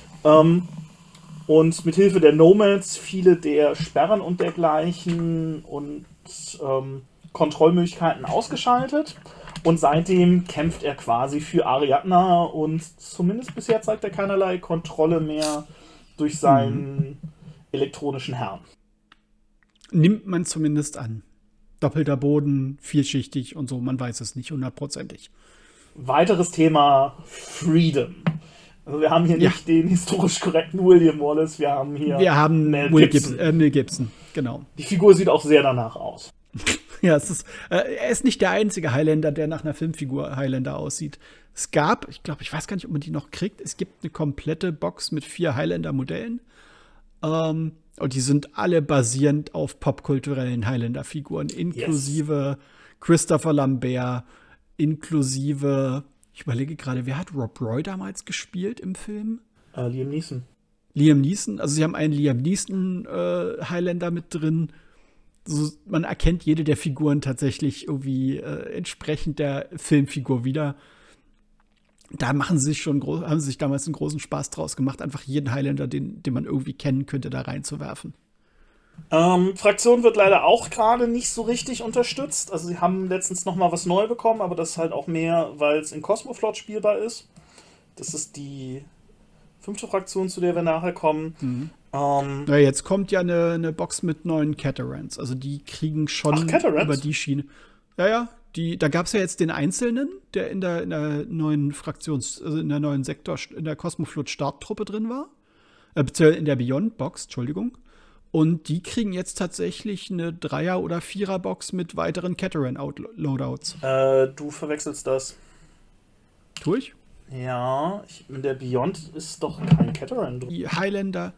Und mit Hilfe der Nomads viele der Sperren und dergleichen und Kontrollmöglichkeiten ausgeschaltet. Und seitdem kämpft er quasi für Ariadna und zumindest bisher zeigt er keinerlei Kontrolle mehr durch seinen elektronischen Herrn. Nimmt man zumindest an. Doppelter Boden, vielschichtig und so, man weiß es nicht hundertprozentig. Weiteres Thema: Freedom. Also wir haben hier nicht den historisch korrekten William Wallace, wir haben Mel Gibson, genau. Die Figur sieht auch sehr danach aus. Ja, er ist nicht der einzige Highlander, der nach einer Filmfigur Highlander aussieht. Es gab, ich weiß gar nicht, ob man die noch kriegt, es gibt eine komplette Box mit 4 Highlander-Modellen. Und die sind alle basierend auf popkulturellen Highlander-Figuren, inklusive Christopher Lambert, inklusive, Ich überlege gerade, wer hat Rob Roy damals gespielt im Film? Liam Neeson. Liam Neeson. Also sie haben einen Liam Neeson Highlander mit drin. So, man erkennt jede der Figuren tatsächlich irgendwie entsprechend der Filmfigur wieder. Da haben sie sich damals einen großen Spaß draus gemacht, einfach jeden Highlander, den man irgendwie kennen könnte, da reinzuwerfen. Fraktion wird leider auch gerade nicht so richtig unterstützt. Also sie haben letztens noch mal was neu bekommen, aber das ist halt auch mehr, weil es in Cosmoflot spielbar ist. Das ist die 5. Fraktion, zu der wir nachher kommen. Ja, jetzt kommt ja eine Box mit neuen Caterans. Also die kriegen schon über die Schiene. Ja, da gab es ja jetzt den Einzelnen, der in der neuen also in der neuen Sektor, in der Cosmoflot-Starttruppe drin war. Beziehungsweise in der Beyond-Box, Entschuldigung. Und die kriegen jetzt tatsächlich eine 3er- oder 4er-Box mit weiteren Cateran-Loadouts. Du verwechselst das. Tue ich? Ja, in der Beyond ist doch kein Cateran drin. Die Highlander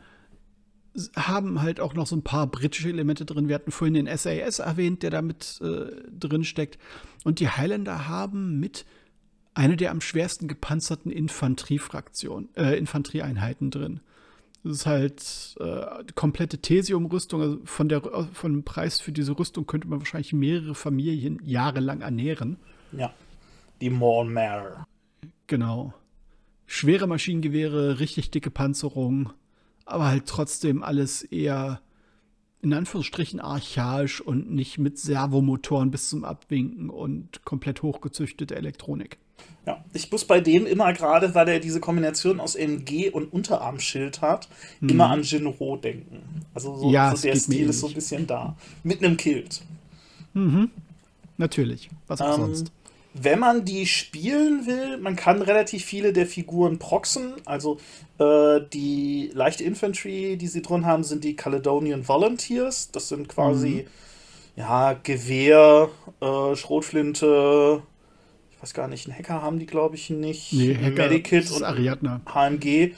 haben halt auch noch so ein paar britische Elemente drin. Wir hatten vorhin den SAS erwähnt, der da mit drin steckt. Und die Highlander haben mit eine der am schwersten gepanzerten Infanterieeinheiten drin. Das ist halt komplette Thesium-Rüstung. Also von dem Preis für diese Rüstung könnte man wahrscheinlich mehrere Familien jahrelang ernähren. Ja, die Maulmare. Genau. Schwere Maschinengewehre, richtig dicke Panzerung, aber halt trotzdem alles eher in Anführungsstrichen archaisch und nicht mit Servomotoren bis zum Abwinken und komplett hochgezüchtete Elektronik. Ja, ich muss bei dem immer gerade, weil er diese Kombination aus MG und Unterarmschild hat, immer an Jinro denken. Also so der Stil ist so ein bisschen da. Mit einem Kilt. Natürlich. Was auch sonst. Wenn man die spielen will, man kann relativ viele der Figuren proxen. Also die leichte Infantry, die sie drin haben, sind die Caledonian Volunteers. Das sind quasi Gewehr, Schrotflinte. Ich weiß gar nicht, einen Hacker haben die, glaube ich, nicht. Nee, Hacker, Medikit und Ariadna. HMG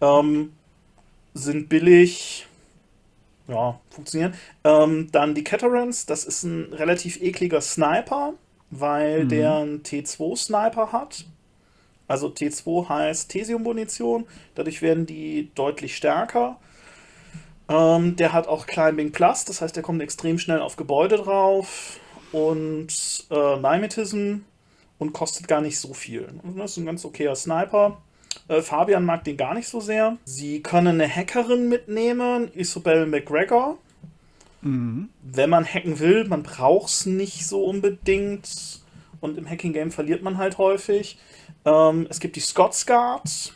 sind billig. Ja, funktionieren. Dann die Caterans, das ist ein relativ ekliger Sniper, weil der einen T2-Sniper hat. Also T2 heißt Thesium-Munition. Dadurch werden die deutlich stärker. Der hat auch Climbing Plus, das heißt, der kommt extrem schnell auf Gebäude drauf. Und Mimetism. Und kostet gar nicht so viel. Das ist ein ganz okayer Sniper. Fabian mag den gar nicht so sehr. Sie können eine Hackerin mitnehmen, Isobel McGregor. Wenn man hacken will, man braucht es nicht so unbedingt. Und im Hacking-Game verliert man halt häufig. Es gibt die Scots Guard.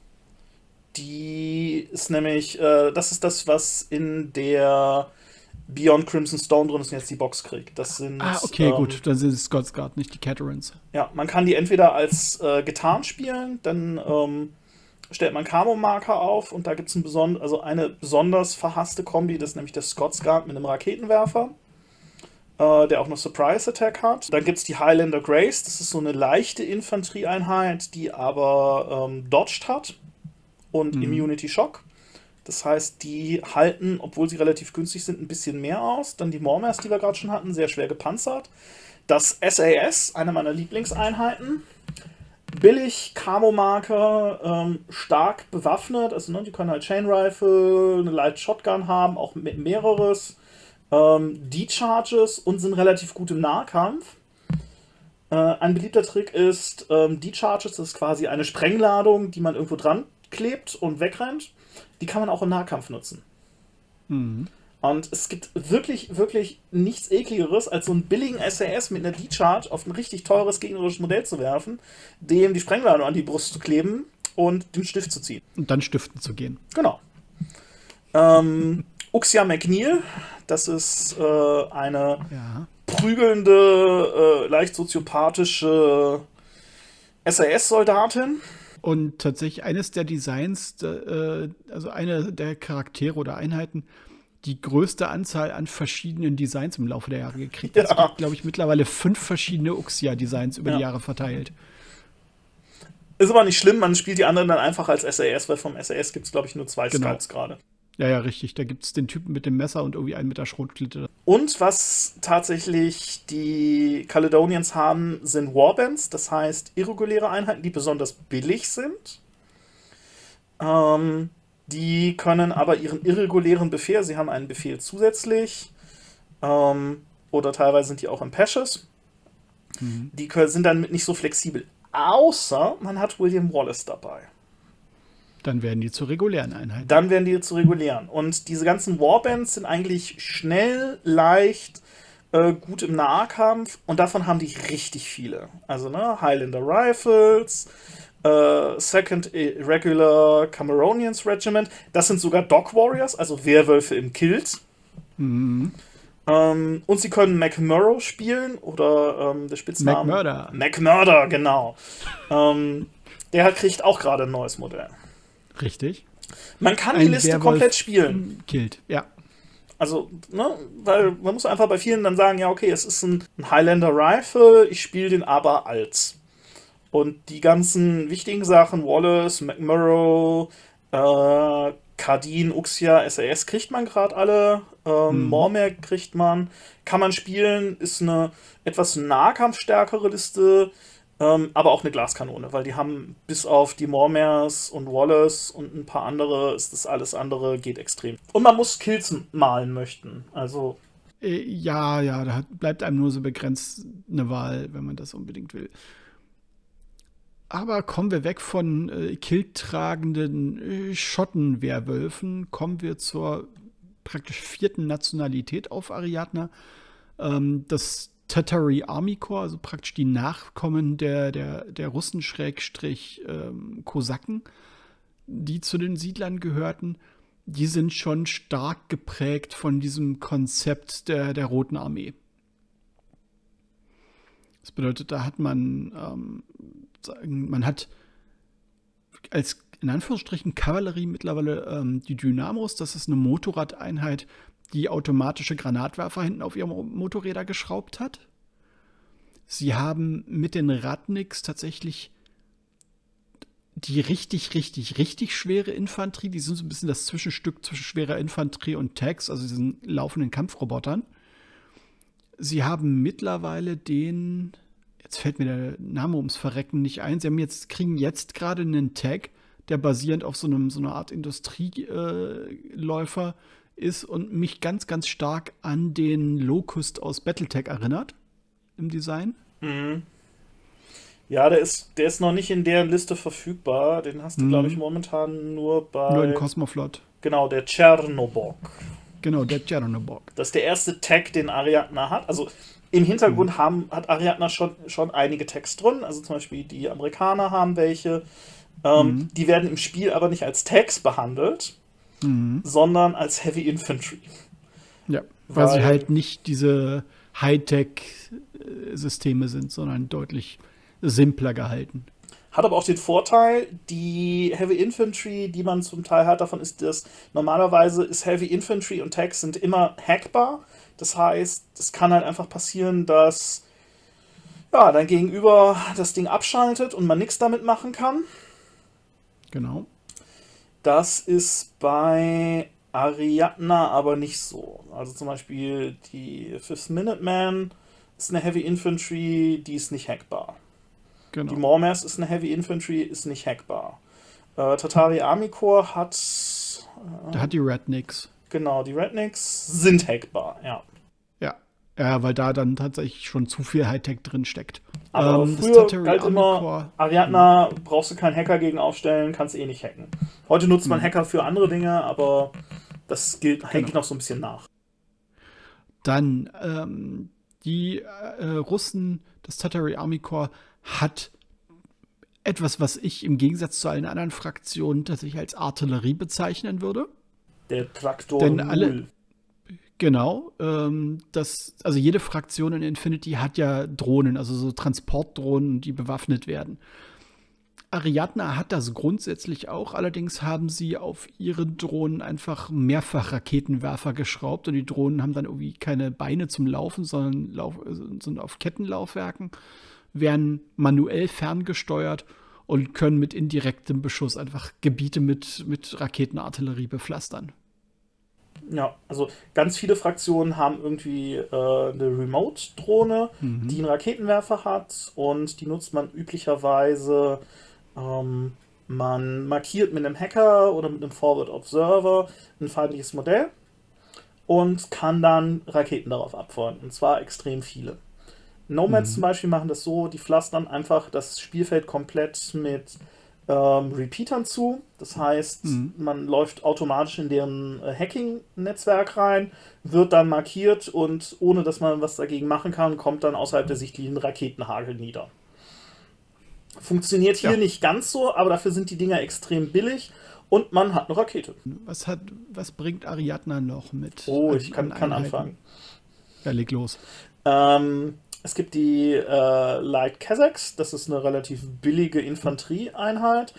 Die ist nämlich, das ist das, was in der Beyond Crimson Stone drin ist und jetzt die Box kriegt. Das sind, okay, gut. Dann sind es Scots Guard, nicht die Caterans. Ja, man kann die entweder als getarnt spielen, dann stellt man Camo-Marker auf und da gibt es eine besonders verhasste Kombi, das ist nämlich der Scots Guard mit einem Raketenwerfer, der auch noch Surprise Attack hat. Dann gibt es die Highlander Grace, das ist so eine leichte Infanterieeinheit, die aber Dodged hat und Immunity Shock. Das heißt, die halten, obwohl sie relativ günstig sind, ein bisschen mehr aus. Dann die Maulmares, die wir gerade schon hatten, sehr schwer gepanzert. Das SAS, eine meiner Lieblingseinheiten. Billig, Camo-Marker, stark bewaffnet. Also die können halt Chain Rifle, eine Light Shotgun haben, auch mit mehreres. D-Charges und sind relativ gut im Nahkampf. Ein beliebter Trick ist, D-Charges, das ist quasi eine Sprengladung, die man irgendwo dran klebt und wegrennt. Die kann man auch im Nahkampf nutzen. Und es gibt wirklich, wirklich nichts Ekligeres, als so einen billigen SAS mit einer D-Charge auf ein richtig teures gegnerisches Modell zu werfen, dem die Sprengladung an die Brust zu kleben und den Stift zu ziehen. Und dann stiften zu gehen. Genau. Uxia McNeil, das ist eine prügelnde, leicht soziopathische SAS-Soldatin. Und tatsächlich eines der Designs, also eine der Charaktere oder Einheiten, die größte Anzahl an verschiedenen Designs im Laufe der Jahre gekriegt hat. Es gibt, glaube ich, mittlerweile 5 verschiedene Uxia-Designs über die Jahre verteilt. Ist aber nicht schlimm, man spielt die anderen dann einfach als SAS, weil vom SAS gibt es, glaube ich, nur 2 Skulls gerade. Ja, ja, richtig. Da gibt es den Typen mit dem Messer und irgendwie einen mit der Schrotflinte. Und was tatsächlich die Caledonians haben, sind Warbands, das heißt irreguläre Einheiten, die besonders billig sind. Die können aber ihren irregulären Befehl, sie haben einen Befehl zusätzlich, oder teilweise sind die auch im Patches, die sind dann nicht so flexibel. Außer man hat William Wallace dabei. Dann werden die zu regulären Einheiten. Dann werden die zu regulären. Und diese ganzen Warbands sind eigentlich schnell, leicht, gut im Nahkampf. Und davon haben die richtig viele. Also, ne, Highlander Rifles, Second Irregular Cameronians Regiment. Das sind sogar Dog Warriors, also Werwölfe im Kilt. Und sie können McMurrow spielen. Oder der Spitzname... McMurder, genau. Der kriegt auch gerade ein neues Modell. Richtig. Man kann die Liste komplett spielen. Killt, ja. Also, ne, weil man muss einfach bei vielen dann sagen, ja, okay, es ist ein Highlander Rifle, ich spiele den aber als. Und die ganzen wichtigen Sachen, Wallace, McMurrow, Cardin, Uxia, SAS kriegt man gerade alle. Mormer kriegt man. Kann man spielen, ist eine etwas nahkampfstärkere Liste. Aber auch eine Glaskanone, weil die haben bis auf die Mormers und Wallace und ein paar andere, ist das alles andere, geht extrem. Und man muss Kills malen möchten, also... Ja, da bleibt einem nur so begrenzt eine Wahl, wenn man das unbedingt will. Aber kommen wir weg von killtragenden Schottenwerwölfen, kommen wir zur praktisch 4. Nationalität auf Ariadna. Das Tatari Army Corps, also praktisch die Nachkommen der Russen Kosaken, die zu den Siedlern gehörten, die sind schon stark geprägt von diesem Konzept der Roten Armee. Das bedeutet, da hat man hat als in Anführungsstrichen Kavallerie mittlerweile die Dynamos, das ist eine Motorradeinheit, die automatische Granatwerfer hinten auf ihre Motorräder geschraubt hat. Sie haben mit den Ratniks tatsächlich die richtig schwere Infanterie. Die sind so ein bisschen das Zwischenstück zwischen schwerer Infanterie und Tanks, also diesen laufenden Kampfrobotern. Sie haben mittlerweile jetzt fällt mir der Name ums Verrecken nicht ein, kriegen jetzt gerade einen Tag, der basierend auf so einer Art Industrieläufer ist und mich ganz, ganz stark an den Locust aus Battletech erinnert im Design. Ja, der ist noch nicht in der Liste verfügbar. Den hast du, glaube ich, momentan nur in Cosmoflot. Genau, der Chernobog. Genau, der Chernobog. Das ist der erste Tag, den Ariadna hat. Also im Hintergrund hat Ariadna schon einige Tags drin. Also zum Beispiel die Amerikaner haben welche. Die werden im Spiel aber nicht als Tags behandelt, sondern als Heavy Infantry. Ja, weil sie halt nicht diese Hightech-Systeme sind, sondern deutlich simpler gehalten. Hat aber auch den Vorteil, die Heavy Infantry, die man zum Teil hat, davon ist das, normalerweise ist Heavy Infantry und Tags sind immer hackbar. Das heißt, es kann halt einfach passieren, dass dein Gegenüber das Ding abschaltet und man nichts damit machen kann. Genau. Das ist bei Ariadna aber nicht so. Also zum Beispiel die 5th Minuteman ist eine Heavy Infantry, die ist nicht hackbar. Genau. Die Mormers ist eine Heavy Infantry, ist nicht hackbar. Tatari Army Corps hat... Da hat die Ratniks. Genau, die Ratniks sind hackbar, ja. Ja, weil da dann tatsächlich schon zu viel Hightech drin steckt. Aber früher galt immer, Ariadna brauchst du keinen Hacker gegen aufstellen, kannst eh nicht hacken. Heute nutzt man Hacker für andere Dinge, aber das hängt noch so ein bisschen nach. Dann die Russen, das Tatari Army Corps hat etwas, was ich im Gegensatz zu allen anderen Fraktionen tatsächlich als Artillerie bezeichnen würde. Der Traktor. Denn alle, genau, also jede Fraktion in Infinity hat ja Drohnen, also so Transportdrohnen, die bewaffnet werden. Ariadna hat das grundsätzlich auch, allerdings haben sie auf ihren Drohnen einfach mehrfach Raketenwerfer geschraubt und die Drohnen haben dann irgendwie keine Beine zum Laufen, sondern sind auf Kettenlaufwerken, werden manuell ferngesteuert und können mit indirektem Beschuss einfach Gebiete mit Raketenartillerie bepflastern. Ja, also ganz viele Fraktionen haben irgendwie eine Remote-Drohne, die einen Raketenwerfer hat und die nutzt man üblicherweise, man markiert mit einem Hacker oder mit einem Forward Observer ein feindliches Modell und kann dann Raketen darauf abfeuern, und zwar extrem viele. Nomads zum Beispiel machen das so, die pflastern einfach das Spielfeld komplett mit Repeatern zu. Das heißt, man läuft automatisch in deren Hacking-Netzwerk rein, wird dann markiert und ohne dass man was dagegen machen kann, kommt dann außerhalb der Sichtlinie ein Raketenhagel nieder. Funktioniert hier nicht ganz so, aber dafür sind die Dinger extrem billig und man hat eine Rakete. Was bringt Ariadna noch mit? Oh, ich kann anfangen. Ja, leg los. Es gibt die Light Kazakhs, das ist eine relativ billige Infanterieeinheit.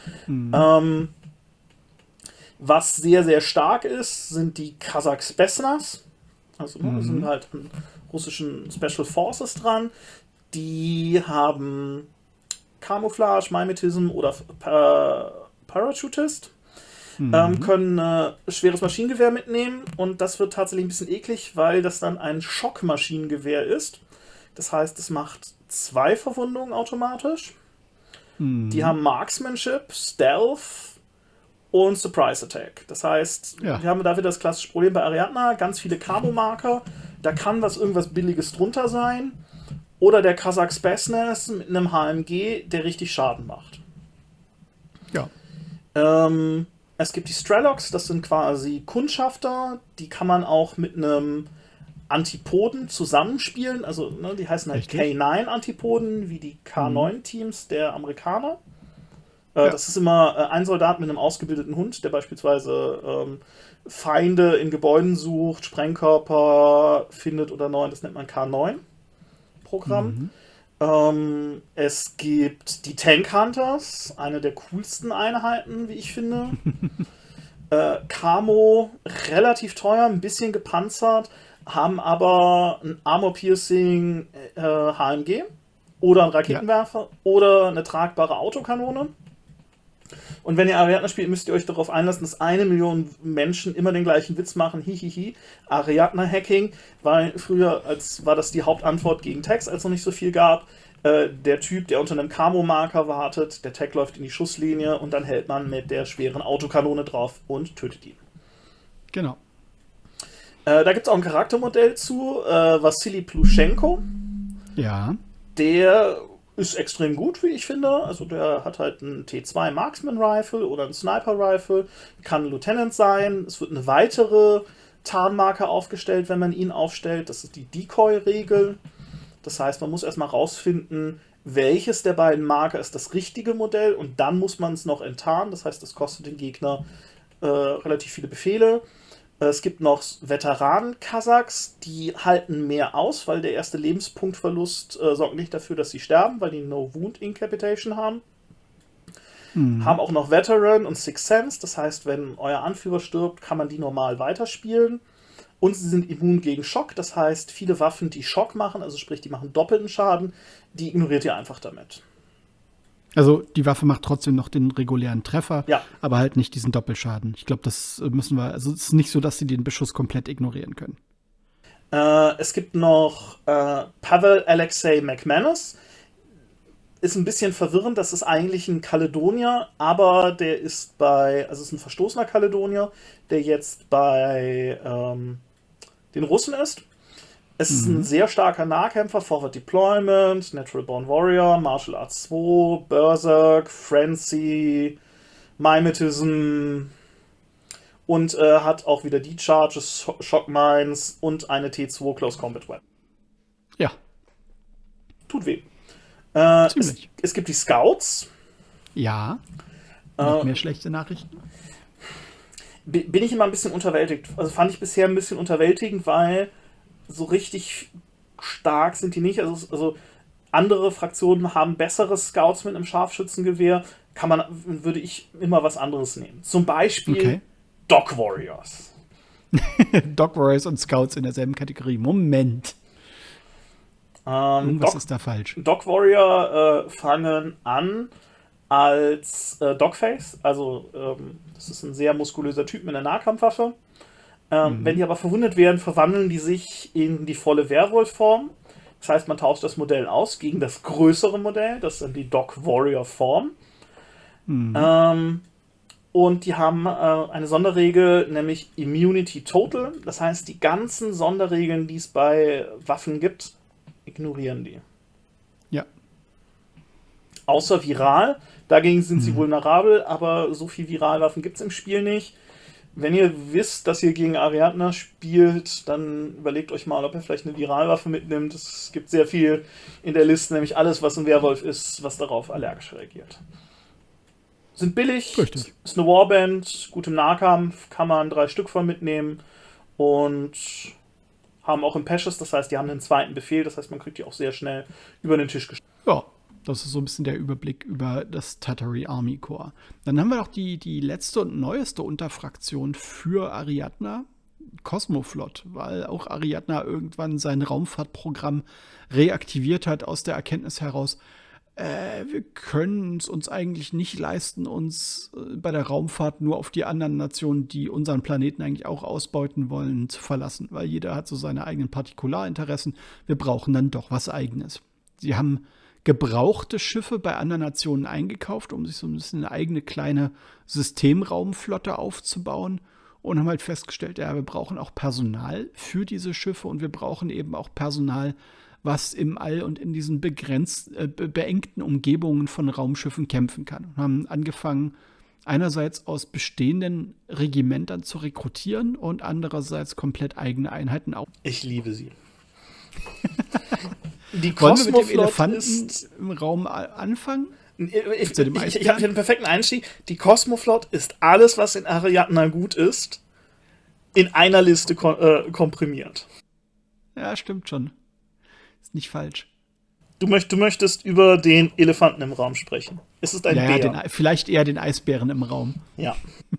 Was sehr, sehr stark ist, sind die Kazakh Spetsnaz. Also da sind halt russischen Special Forces dran. Die haben Camouflage, Mimetism oder Parachutist. Können schweres Maschinengewehr mitnehmen und das wird tatsächlich ein bisschen eklig, weil das dann ein Schockmaschinengewehr ist. Das heißt, es macht 2 Verwundungen automatisch. Die haben Marksmanship, Stealth und Surprise Attack. Das heißt, wir haben da wieder das klassische Problem bei Ariadna, ganz viele Camo-Marker, da kann irgendwas Billiges drunter sein. Oder der Kazakh Spetsnaz mit einem HMG, der richtig Schaden macht. Ja. Es gibt die Strelocks, das sind quasi Kundschafter, die kann man auch mit einem Antipoden zusammenspielen, also die heißen halt K9-Antipoden, wie die K9-Teams der Amerikaner. Das ist immer ein Soldat mit einem ausgebildeten Hund, der beispielsweise Feinde in Gebäuden sucht, Sprengkörper findet oder neu, das nennt man K9-Programm. Es gibt die Tank Hunters, eine der coolsten Einheiten, wie ich finde. Camo, relativ teuer, ein bisschen gepanzert, haben aber ein Armor-Piercing HMG oder einen Raketenwerfer oder eine tragbare Autokanone. Und wenn ihr Ariadna spielt, müsst ihr euch darauf einlassen, dass 1 Million Menschen immer den gleichen Witz machen. Hihihi, Ariadna-Hacking, weil früher war das die Hauptantwort gegen Tags, als es noch nicht so viel gab. Der Typ, der unter einem Camo-Marker wartet, der Tag läuft in die Schusslinie und dann hält man mit der schweren Autokanone drauf und tötet ihn. Genau. Da gibt es auch ein Charaktermodell zu, Wassili Pluschenko. Ja. Der ist extrem gut, wie ich finde. Also der hat halt ein T2 Marksman Rifle oder ein Sniper Rifle, kann Lieutenant sein. Es wird eine weitere Tarnmarke aufgestellt, wenn man ihn aufstellt. Das ist die Decoy-Regel. Das heißt, man muss erstmal rausfinden, welches der beiden Marker ist das richtige Modell und dann muss man es noch enttarnen. Das heißt, das kostet den Gegner relativ viele Befehle. Es gibt noch Veteranen-Kasachs, die halten mehr aus, weil der erste Lebenspunktverlust sorgt nicht dafür, dass sie sterben, weil die No-Wound-Incapitation haben. Haben auch noch Veteran und Sixth Sense, das heißt, wenn euer Anführer stirbt, kann man die normal weiterspielen. Und sie sind immun gegen Schock, das heißt, viele Waffen, die Schock machen, also sprich, die machen doppelten Schaden, die ignoriert ihr einfach damit. Also die Waffe macht trotzdem noch den regulären Treffer, ja, aber halt nicht diesen Doppelschaden. Ich glaube, das müssen wir, also es ist nicht so, dass sie den Beschuss komplett ignorieren können. Es gibt noch Pavel Alexei McManus. Ist ein bisschen verwirrend, das ist eigentlich ein Kaledonier, aber der ist also ist ein verstoßener Kaledonier, der jetzt bei den Russen ist. Es ist ein sehr starker Nahkämpfer, Forward Deployment, Natural Born Warrior, Martial Arts 2, Berserk, Frenzy, Mimetism und hat auch wieder die Charges, Shock Mines und eine T2 Close Combat Weapon. Ja. Tut weh. Ziemlich. Es gibt die Scouts. Ja. Noch mehr schlechte Nachrichten. Bin ich immer ein bisschen unterwältigt. Also fand ich bisher ein bisschen unterwältigend, weil so richtig stark sind die nicht. Also andere Fraktionen haben bessere Scouts mit einem Scharfschützengewehr. Würde ich immer was anderes nehmen. Zum Beispiel Dog Warriors. Dog Warriors und Scouts in derselben Kategorie. Moment. Was ist da falsch? Dog Warrior fangen an als Dogface. Also das ist ein sehr muskulöser Typ mit einer Nahkampfwaffe. Wenn die aber verwundet werden, verwandeln die sich in die volle Werwolf-Form. Das heißt, man tauscht das Modell aus gegen das größere Modell. Das ist dann die Dog Warrior-Form. Und die haben eine Sonderregel, nämlich Immunity Total. Das heißt, die ganzen Sonderregeln, die es bei Waffen gibt, ignorieren die. Ja. Außer viral. Dagegen sind sie vulnerabel, aber so viel Viralwaffen gibt es im Spiel nicht. Wenn ihr wisst, dass ihr gegen Ariadna spielt, dann überlegt euch mal, ob ihr vielleicht eine Viralwaffe mitnimmt. Es gibt sehr viel in der Liste, nämlich alles, was ein Werwolf ist, was darauf allergisch reagiert. Sind billig, Richtig. ist eine Warband, gut im Nahkampf, kann man 3 Stück von mitnehmen und haben auch Impashes, das heißt, die haben einen zweiten Befehl, das heißt, man kriegt die auch sehr schnell über den Tisch gestellt. Ja, das ist so ein bisschen der Überblick über das Tatari Army Corps. Dann haben wir noch die letzte und neueste Unterfraktion für Ariadna, Cosmoflot, weil auch Ariadna irgendwann sein Raumfahrtprogramm reaktiviert hat aus der Erkenntnis heraus, wir können es uns eigentlich nicht leisten, uns bei der Raumfahrt nur auf die anderen Nationen, die unseren Planeten eigentlich auch ausbeuten wollen, zu verlassen, weil jeder hat so seine eigenen Partikularinteressen. Wir brauchen dann doch was Eigenes. Sie haben gebrauchte Schiffe bei anderen Nationen eingekauft, um sich so ein bisschen eine eigene kleine Systemraumflotte aufzubauen und haben halt festgestellt, ja, wir brauchen auch Personal für diese Schiffe und wir brauchen eben auch Personal, was im All und in diesen beengten Umgebungen von Raumschiffen kämpfen kann. Und haben angefangen, einerseits aus bestehenden Regimentern zu rekrutieren und andererseits komplett eigene Einheiten auf. Ich liebe sie. Die Wollen wir mit dem Cosmoflot Elefanten im Raum anfangen? Ich habe einen perfekten Einstieg. Die Cosmoflot ist alles, was in Ariadna gut ist, in einer Liste komprimiert. Ja, stimmt schon. Ist nicht falsch. Du möchtest über den Elefanten im Raum sprechen. Ist es ein Bär? Vielleicht eher den Eisbären im Raum. Ja.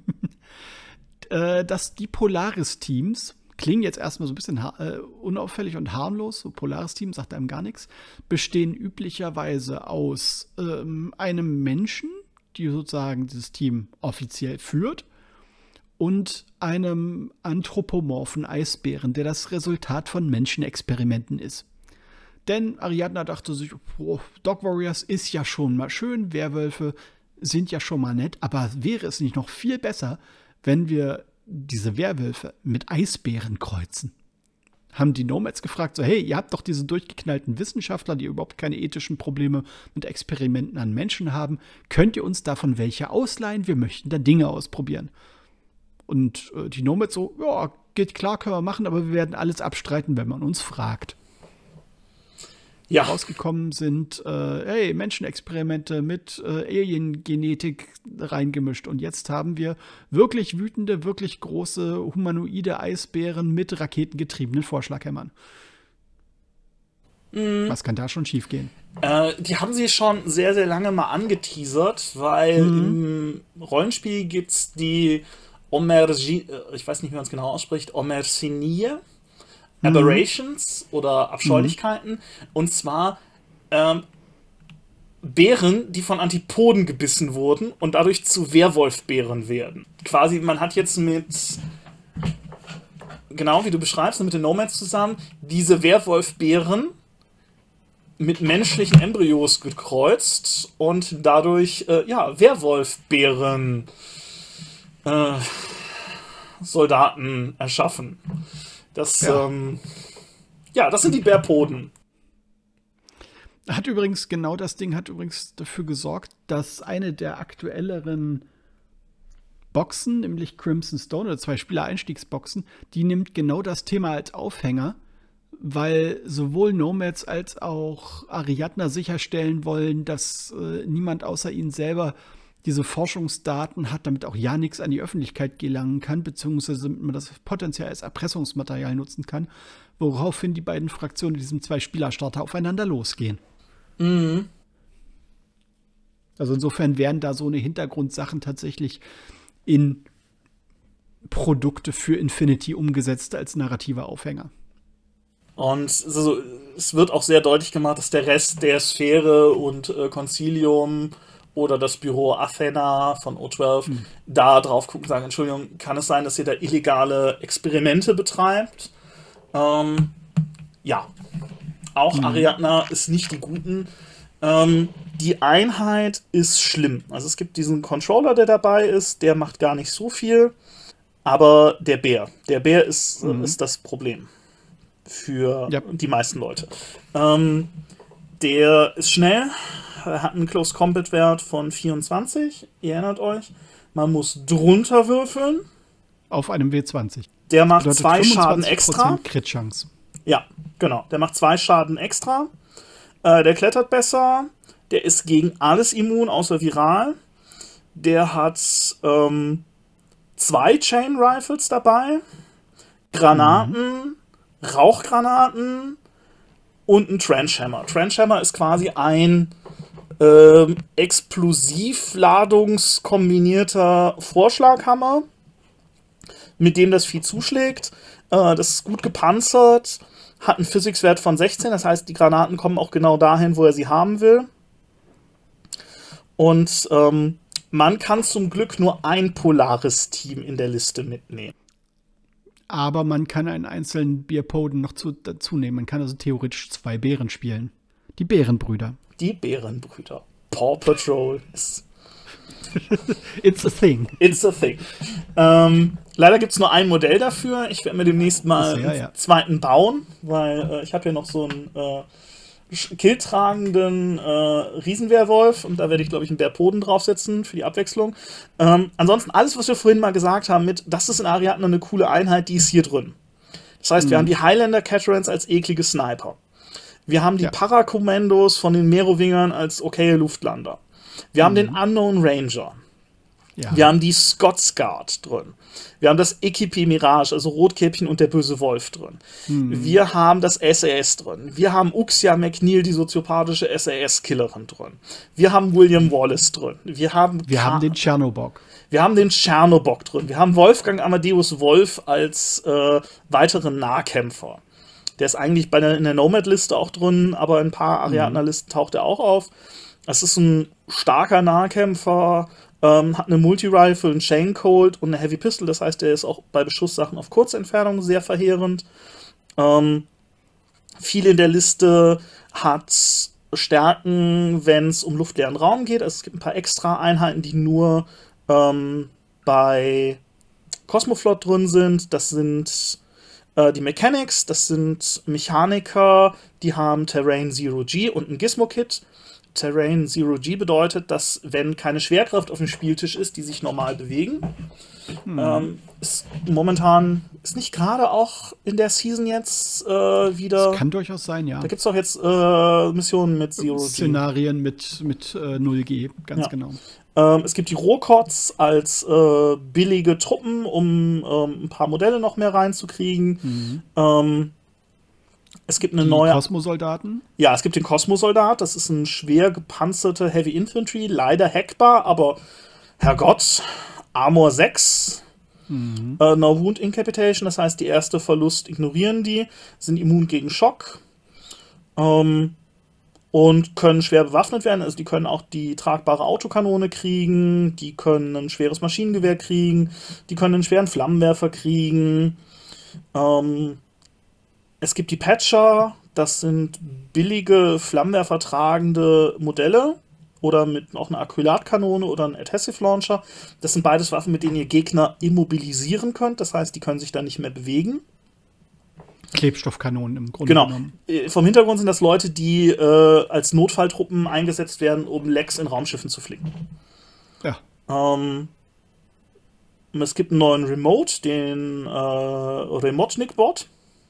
Die Polaris-Teams klingen jetzt erstmal so ein bisschen unauffällig und harmlos. So Polaris-Team sagt einem gar nichts. Bestehen üblicherweise aus einem Menschen, die sozusagen dieses Team offiziell führt, und einem anthropomorphen Eisbären, der das Resultat von Menschenexperimenten ist. Denn Ariadna dachte sich, Dog Warriors ist ja schon mal schön, Werwölfe sind ja schon mal nett, aber wäre es nicht noch viel besser, wenn wir diese Werwölfe mit Eisbären kreuzen? Haben die Nomads gefragt, so, hey, ihr habt doch diese durchgeknallten Wissenschaftler, die überhaupt keine ethischen Probleme mit Experimenten an Menschen haben. Könnt ihr uns davon welche ausleihen? Wir möchten da Dinge ausprobieren. Und die Nomads so, ja, geht klar, können wir machen, aber wir werden alles abstreiten, wenn man uns fragt. Ja. Rausgekommen sind Menschenexperimente mit Alien-Genetik reingemischt. Und jetzt haben wir wirklich wütende, wirklich große humanoide Eisbären mit raketengetriebenen Vorschlaghämmern. Was kann da schon schiefgehen? Die haben sie schon sehr, sehr lange mal angeteasert, weil im Rollenspiel gibt es die ich weiß nicht, wie man es genau ausspricht, Omersinie. Aberrations oder Abscheulichkeiten. Und zwar Bären, die von Antipoden gebissen wurden und dadurch zu Werwolfbären werden. Quasi, man hat jetzt genau wie du beschreibst, mit den Nomads zusammen, diese Werwolfbären mit menschlichen Embryos gekreuzt und dadurch, Werwolfbären Soldaten erschaffen. Das sind die Bärpoden. Das Ding hat übrigens dafür gesorgt, dass eine der aktuelleren Boxen, nämlich Crimson Stone, oder 2 Spieler-Einstiegsboxen, die nimmt genau das Thema als Aufhänger, weil sowohl Nomads als auch Ariadna sicherstellen wollen, dass niemand außer ihnen selber diese Forschungsdaten hat, damit auch ja nichts an die Öffentlichkeit gelangen kann, beziehungsweise damit man das potenziell als Erpressungsmaterial nutzen kann, woraufhin die beiden Fraktionen in diesem 2-Spieler-Starter aufeinander losgehen. Mhm. Also insofern werden da so eine Hintergrundsachen tatsächlich in Produkte für Infinity umgesetzt als narrativer Aufhänger. Und es wird auch sehr deutlich gemacht, dass der Rest der Sphäre und Concilium oder das Büro Athena von O12 da drauf gucken und sagen, Entschuldigung, kann es sein, dass ihr da illegale Experimente betreibt? Ja, auch Ariadna ist nicht die Guten. Die Einheit ist schlimm. Also es gibt diesen Controller, der dabei ist, der macht gar nicht so viel, aber der Bär ist das Problem für die meisten Leute. Der ist schnell, hat einen Close Combat Wert von 24, ihr erinnert euch. Man muss drunter würfeln. Auf einem W20. Der macht 2 Schaden extra. Crit-Chance. Ja, genau. Der macht 2 Schaden extra. Der klettert besser. Der ist gegen alles immun, außer viral. Der hat 2 Chain Rifles dabei. Granaten, Rauchgranaten und ein Trench Hammer. Trench Hammer ist quasi ein explosivladungskombinierter Vorschlaghammer, mit dem das Vieh zuschlägt. Das ist gut gepanzert, hat einen Physics-Wert von 16, das heißt, die Granaten kommen auch genau dahin, wo er sie haben will. Und man kann zum Glück nur ein Polaris-Team in der Liste mitnehmen. Aber man kann einen einzelnen Bierpoden noch dazu nehmen. Man kann also theoretisch 2 Bären spielen. Die Bärenbrüder. Die Bärenbrüder. Paw Patrol ist... It's a thing. It's a thing. Leider gibt es nur ein Modell dafür. Ich werde mir demnächst mal einen zweiten bauen, weil ich habe hier noch so einen killtragenden Riesenwehrwolf und da werde ich, glaube ich, einen Bärpoden draufsetzen für die Abwechslung. Ansonsten alles, was wir vorhin mal gesagt haben, das ist in Ariadna eine coole Einheit, die ist hier drin. Das heißt, wir haben die Highlander Caterans als eklige Sniper. Wir haben die Parakommandos von den Merowingern als okaye Luftlander. Wir haben den Unknown Ranger. Ja. Wir haben die Scots Guard drin. Wir haben das Equipe Mirage, also Rotkäppchen und der böse Wolf drin. Wir haben das SAS drin. Wir haben Uxia McNeil, die soziopathische SAS-Killerin drin. Wir haben William Wallace drin. Wir haben den Tschernobog. Wir haben den Tschernobog drin. Wir haben Wolfgang Amadeus Wolf als weiteren Nahkämpfer. Der ist eigentlich in der Nomad-Liste auch drin, aber in ein paar Ariadna-Listen taucht er auch auf. Das ist ein starker Nahkämpfer, hat eine Multi-Rifle, einen Chain Colt und eine Heavy Pistol. Das heißt, er ist auch bei Beschusssachen auf kurze Entfernung sehr verheerend. Viel in der Liste hat Stärken, wenn es um luftleeren Raum geht. Also es gibt ein paar extra Einheiten, die nur bei Cosmoflot drin sind. Das sind die Mechanics, das sind Mechaniker, die haben Terrain Zero G und ein Gizmo-Kit. Terrain Zero G bedeutet, dass, wenn keine Schwerkraft auf dem Spieltisch ist, die sich normal bewegen. Momentan ist nicht gerade auch in der Season jetzt wieder. Das kann durchaus sein, ja. Da gibt es doch jetzt Missionen mit Zero G. Szenarien mit 0G, ganz genau. Es gibt die Rohkots als billige Truppen, um ein paar Modelle noch mehr reinzukriegen. Es gibt eine neue Kosmosoldaten? Ja, es gibt den Kosmosoldat. Das ist ein schwer gepanzerter Heavy Infantry, leider hackbar, aber Herrgott, Armor 6, No Wound Incapitation, das heißt, die erste Verlust ignorieren die, sind immun gegen Schock und können schwer bewaffnet werden. Also die können auch die tragbare Autokanone kriegen, die können ein schweres Maschinengewehr kriegen, die können einen schweren Flammenwerfer kriegen. Es gibt die Patcher, das sind billige Flammenwerfer tragende Modelle oder mit auch einer Acrylatkanone oder einem Adhesive Launcher. Das sind beides Waffen, mit denen ihr Gegner immobilisieren könnt. Das heißt, die können sich dann nicht mehr bewegen. Klebstoffkanonen im Grunde genommen. Vom Hintergrund sind das Leute, die als Notfalltruppen eingesetzt werden, um Lecks in Raumschiffen zu flicken. Ja. Es gibt einen neuen Remote, den Remotnik-Bot.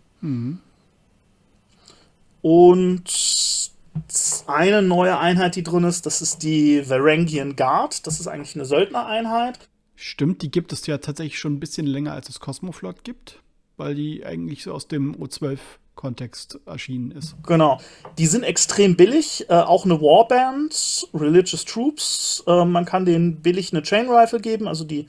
Und eine neue Einheit, die drin ist, das ist die Varangian Guard. Das ist eigentlich eine Söldnereinheit. Stimmt, die gibt es ja tatsächlich schon ein bisschen länger, als es Cosmoflot gibt, weil die eigentlich so aus dem O12-Kontext erschienen ist. Genau. Die sind extrem billig. Auch eine Warband, Religious Troops. Man kann denen billig eine Chain Rifle geben. Also die,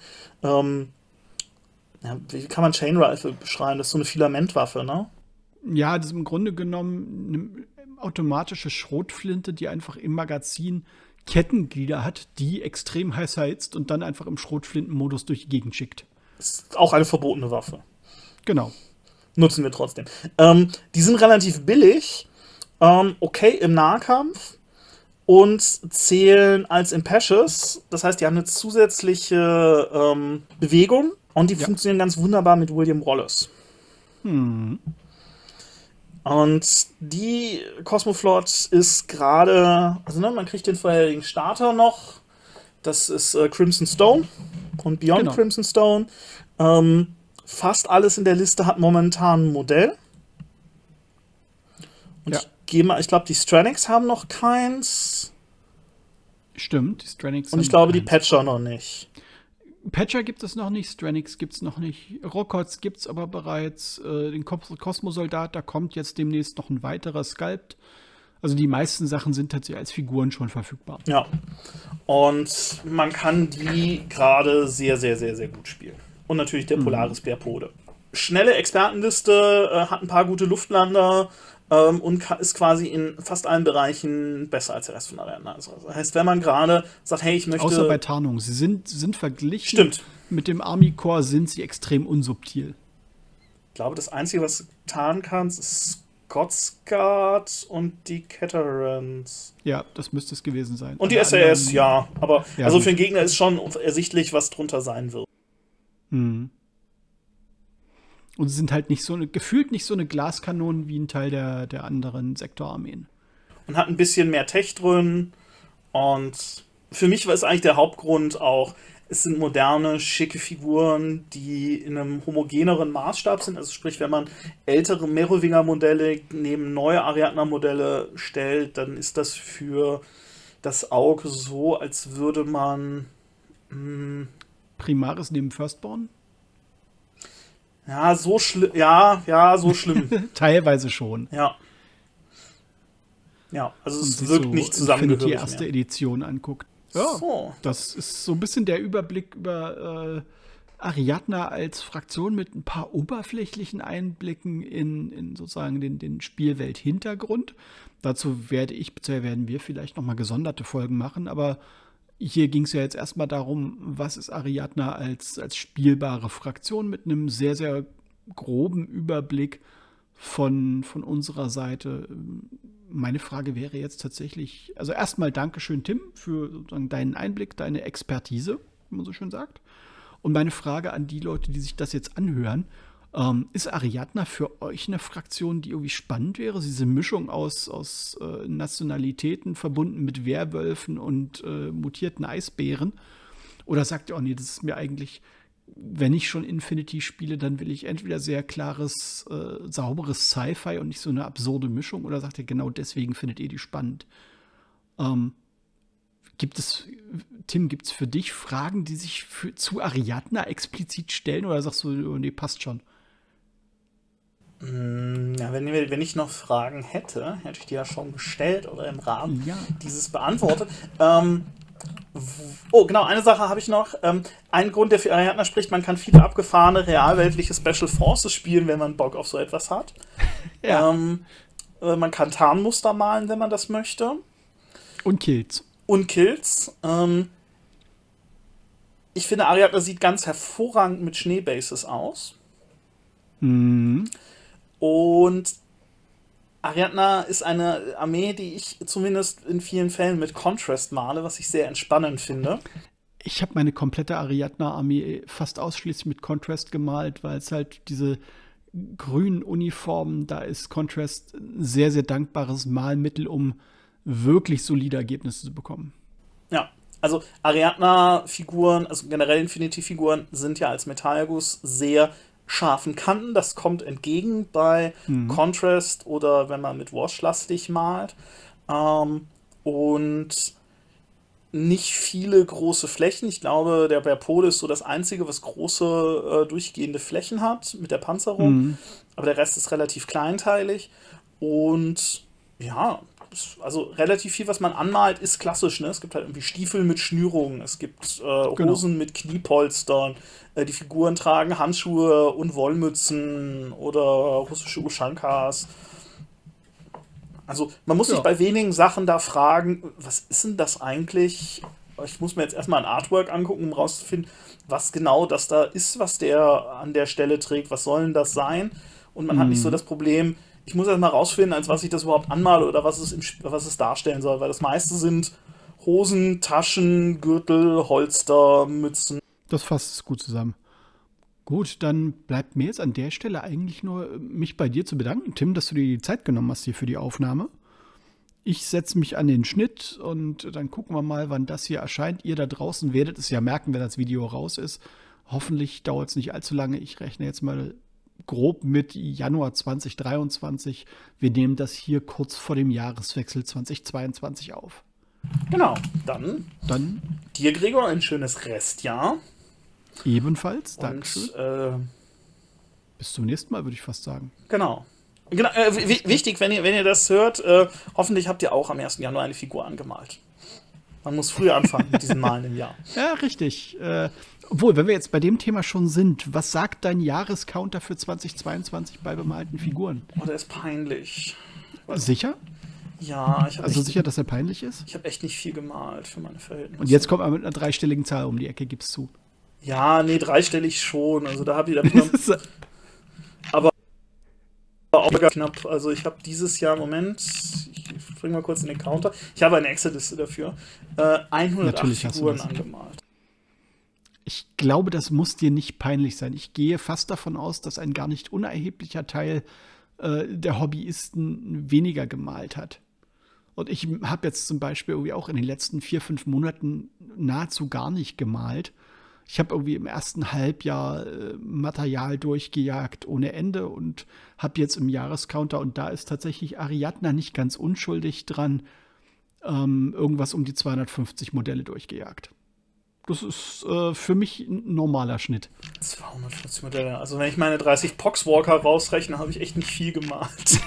wie kann man Chain Rifle beschreiben? Das ist so eine Filamentwaffe, ne? Ja, das ist im Grunde genommen eine automatische Schrotflinte, die einfach im Magazin Kettenglieder hat, die extrem heiß heizt und dann einfach im Schrotflintenmodus durch die Gegend schickt. Ist auch eine verbotene Waffe. Genau. Nutzen wir trotzdem. Die sind relativ billig, okay im Nahkampf und zählen als Impashes. Das heißt, die haben eine zusätzliche Bewegung und die funktionieren ganz wunderbar mit William Wallace. Und die Cosmoflot ist gerade, also man kriegt den vorherigen Starter noch. Das ist Crimson Stone und Beyond Crimson Stone. Fast alles in der Liste hat momentan ein Modell. Und ich glaube, die Stranix haben noch keins. Stimmt, die Stranix. Und ich glaube, die Patcher noch nicht. Patcher gibt es noch nicht, Stranix gibt es noch nicht, Rokots gibt es aber bereits, den Kosmosoldat, da kommt jetzt demnächst noch ein weiterer Sculpt. Also die meisten Sachen sind tatsächlich als Figuren schon verfügbar. Ja, und man kann die gerade sehr, sehr, sehr, sehr gut spielen. Und natürlich der Polaris Perpode. Schnelle Expertenliste, hat ein paar gute Luftlander und ist quasi in fast allen Bereichen besser als der Rest von Ariadna. Also das heißt, wenn man gerade sagt, hey, ich möchte... Außer bei Tarnung. Sie sind verglichen. Stimmt. Mit dem Army Corps sind sie extrem unsubtil. Ich glaube, das Einzige, was du tarnen kannst, ist Scotsguard und die Caterans. Ja, das müsste es gewesen sein. Und die SAS, ja. Aber also für den Gegner ist schon ersichtlich, was drunter sein wird. Und sie sind halt nicht gefühlt nicht so eine Glaskanonen wie ein Teil der anderen Sektorarmeen. Und hat ein bisschen mehr Tech drin. Und für mich war es eigentlich der Hauptgrund auch, es sind moderne, schicke Figuren, die in einem homogeneren Maßstab sind. Also sprich, wenn man ältere Merowinger-Modelle neben neue Ariadna-Modelle stellt, dann ist das für das Auge so, als würde man Primaris neben Firstborn? Ja, so schlimm. Ja, so schlimm. Teilweise schon. Ja. Ja, also es wirkt nicht zusammengehörig. Wenn man die erste Edition anguckt. Ja, so. Das ist so ein bisschen der Überblick über Ariadna als Fraktion mit ein paar oberflächlichen Einblicken in sozusagen den Spielwelt-Hintergrund. Dazu werden wir vielleicht noch mal gesonderte Folgen machen, aber hier ging es ja jetzt erstmal darum, was ist Ariadna als spielbare Fraktion mit einem sehr, sehr groben Überblick von unserer Seite. Meine Frage wäre jetzt tatsächlich, also erstmal Dankeschön, Tim, für sozusagen deinen Einblick, deine Expertise, wie man so schön sagt. Und meine Frage an die Leute, die sich das jetzt anhören, ist Ariadna für euch eine Fraktion, die irgendwie spannend wäre? Diese Mischung aus Nationalitäten verbunden mit Werwölfen und mutierten Eisbären? Oder sagt ihr, oh nee, das ist mir eigentlich, wenn ich schon Infinity spiele, dann will ich entweder sehr klares, sauberes Sci-Fi und nicht so eine absurde Mischung? Oder sagt ihr, genau deswegen findet ihr die spannend? Tim, gibt es für dich Fragen, die sich zu Ariadna explizit stellen? Oder sagst du, oh, nee, passt schon? Ja, wenn ich noch Fragen hätte ich die ja schon gestellt oder im Rahmen dieses beantwortet. Genau, eine Sache habe ich noch. Ein Grund, der für Ariadna spricht, man kann viele abgefahrene, realweltliche Special Forces spielen, wenn man Bock auf so etwas hat. Ja. Man kann Tarnmuster malen, wenn man das möchte. Und Kills. Ich finde, Ariadna sieht ganz hervorragend mit Schneebases aus. Und Ariadna ist eine Armee, die ich zumindest in vielen Fällen mit Contrast male, was ich sehr entspannend finde. Ich habe meine komplette Ariadna-Armee fast ausschließlich mit Contrast gemalt, weil es halt diese grünen Uniformen, da ist Contrast ein sehr, sehr dankbares Malmittel, um wirklich solide Ergebnisse zu bekommen. Ja, also Ariadna-Figuren, also generell Infinity-Figuren sind ja als Metallguss sehr scharfen Kanten. Das kommt entgegen bei Contrast oder wenn man mit Wash lastig malt. Und nicht viele große Flächen. Ich glaube, der Perpode ist so das Einzige, was große durchgehende Flächen hat mit der Panzerung. Aber der Rest ist relativ kleinteilig. Und ja, also relativ viel, was man anmalt, ist klassisch. Ne? Es gibt halt irgendwie Stiefel mit Schnürungen, es gibt Hosen mit Kniepolstern, die Figuren tragen Handschuhe und Wollmützen oder russische Ushankas. Also man muss sich Ja. bei wenigen Sachen da fragen, was ist denn das eigentlich? Ich muss mir jetzt erstmal ein Artwork angucken, um rauszufinden, was genau das da ist, was der an der Stelle trägt. Was soll denn das sein? Und man hat nicht so das Problem, ich muss erstmal rausfinden, als was ich das überhaupt anmale oder was es darstellen soll. Weil das meiste sind Hosen, Taschen, Gürtel, Holster, Mützen. Das fasst es gut zusammen. Gut, dann bleibt mir jetzt an der Stelle eigentlich nur, mich bei dir zu bedanken, Tim, dass du dir die Zeit genommen hast hier für die Aufnahme. Ich setze mich an den Schnitt und dann gucken wir mal, wann das hier erscheint. Ihr da draußen werdet es ja merken, wenn das Video raus ist. Hoffentlich dauert es nicht allzu lange. Ich rechne jetzt mal grob mit Januar 2023. Wir nehmen das hier kurz vor dem Jahreswechsel 2022 auf. Genau, dann Dann dir, Gregor, ein schönes Restjahr. ebenfalls, Dankeschön. Und Bis zum nächsten Mal, würde ich fast sagen. genau. Wichtig, wenn ihr das hört, hoffentlich habt ihr auch am 1. Januar eine Figur angemalt. Man muss früher anfangen mit diesen Malen im Jahr. Ja, richtig. Obwohl, wenn wir jetzt bei dem Thema schon sind, was sagt dein Jahrescounter für 2022 bei bemalten Figuren? Oh, der ist peinlich. Sicher? Ja, ich habe Also echt, sicher, dass er peinlich ist? ich hab echt nicht viel gemalt für meine Verhältnisse. Und jetzt kommt er mit einer dreistelligen Zahl um die Ecke, gib's zu. Ja, nee, dreistellig schon. Also da habe ich noch, aber auch knapp. Also ich habe dieses Jahr, Moment, ich bringe mal kurz in den Counter. Ich habe eine Excel-Liste dafür. 108 Natürlich hast du Figuren das. angemalt. Ich glaube, das muss dir nicht peinlich sein. Ich gehe fast davon aus, dass ein gar nicht unerheblicher Teil der Hobbyisten weniger gemalt hat. Und ich habe jetzt zum Beispiel irgendwie auch in den letzten 4-5 Monaten nahezu gar nicht gemalt. Ich habe irgendwie im ersten Halbjahr Material durchgejagt ohne Ende und habe jetzt im Jahrescounter, und da ist tatsächlich Ariadna nicht ganz unschuldig dran, irgendwas um die 250 Modelle durchgejagt. Das ist für mich ein normaler Schnitt. 240 Modelle. Also wenn ich meine 30 Poxwalker rausrechne, habe ich echt nicht viel gemalt.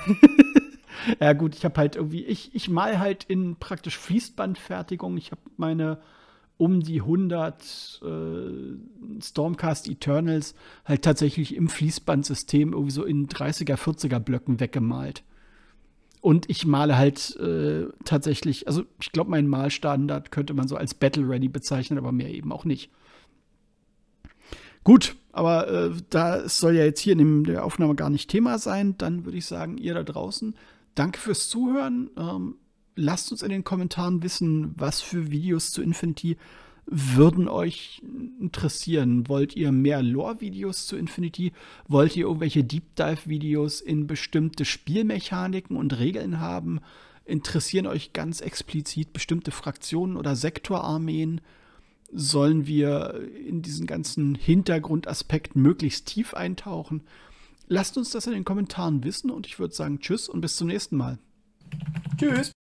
Ja gut, ich habe halt irgendwie, ich mal halt in praktisch Fließbandfertigung. Ich habe meine um die 100 Stormcast Eternals halt tatsächlich im Fließbandsystem irgendwie so in 30er, 40er Blöcken weggemalt. Und ich male halt tatsächlich, also ich glaube, mein Malstandard könnte man so als Battle Ready bezeichnen, aber mehr eben auch nicht. Gut, aber da soll ja jetzt hier in der Aufnahme gar nicht Thema sein, dann würde ich sagen, ihr da draußen, danke fürs Zuhören. Lasst uns in den Kommentaren wissen, was für Videos zu Infinity würden euch interessieren. Wollt ihr mehr Lore-Videos zu Infinity? Wollt ihr irgendwelche Deep-Dive-Videos in bestimmte Spielmechaniken und Regeln haben? Interessieren euch ganz explizit bestimmte Fraktionen oder Sektorarmeen? Sollen wir in diesen ganzen Hintergrundaspekt möglichst tief eintauchen? Lasst uns das in den Kommentaren wissen und ich würde sagen, tschüss und bis zum nächsten Mal. Tschüss.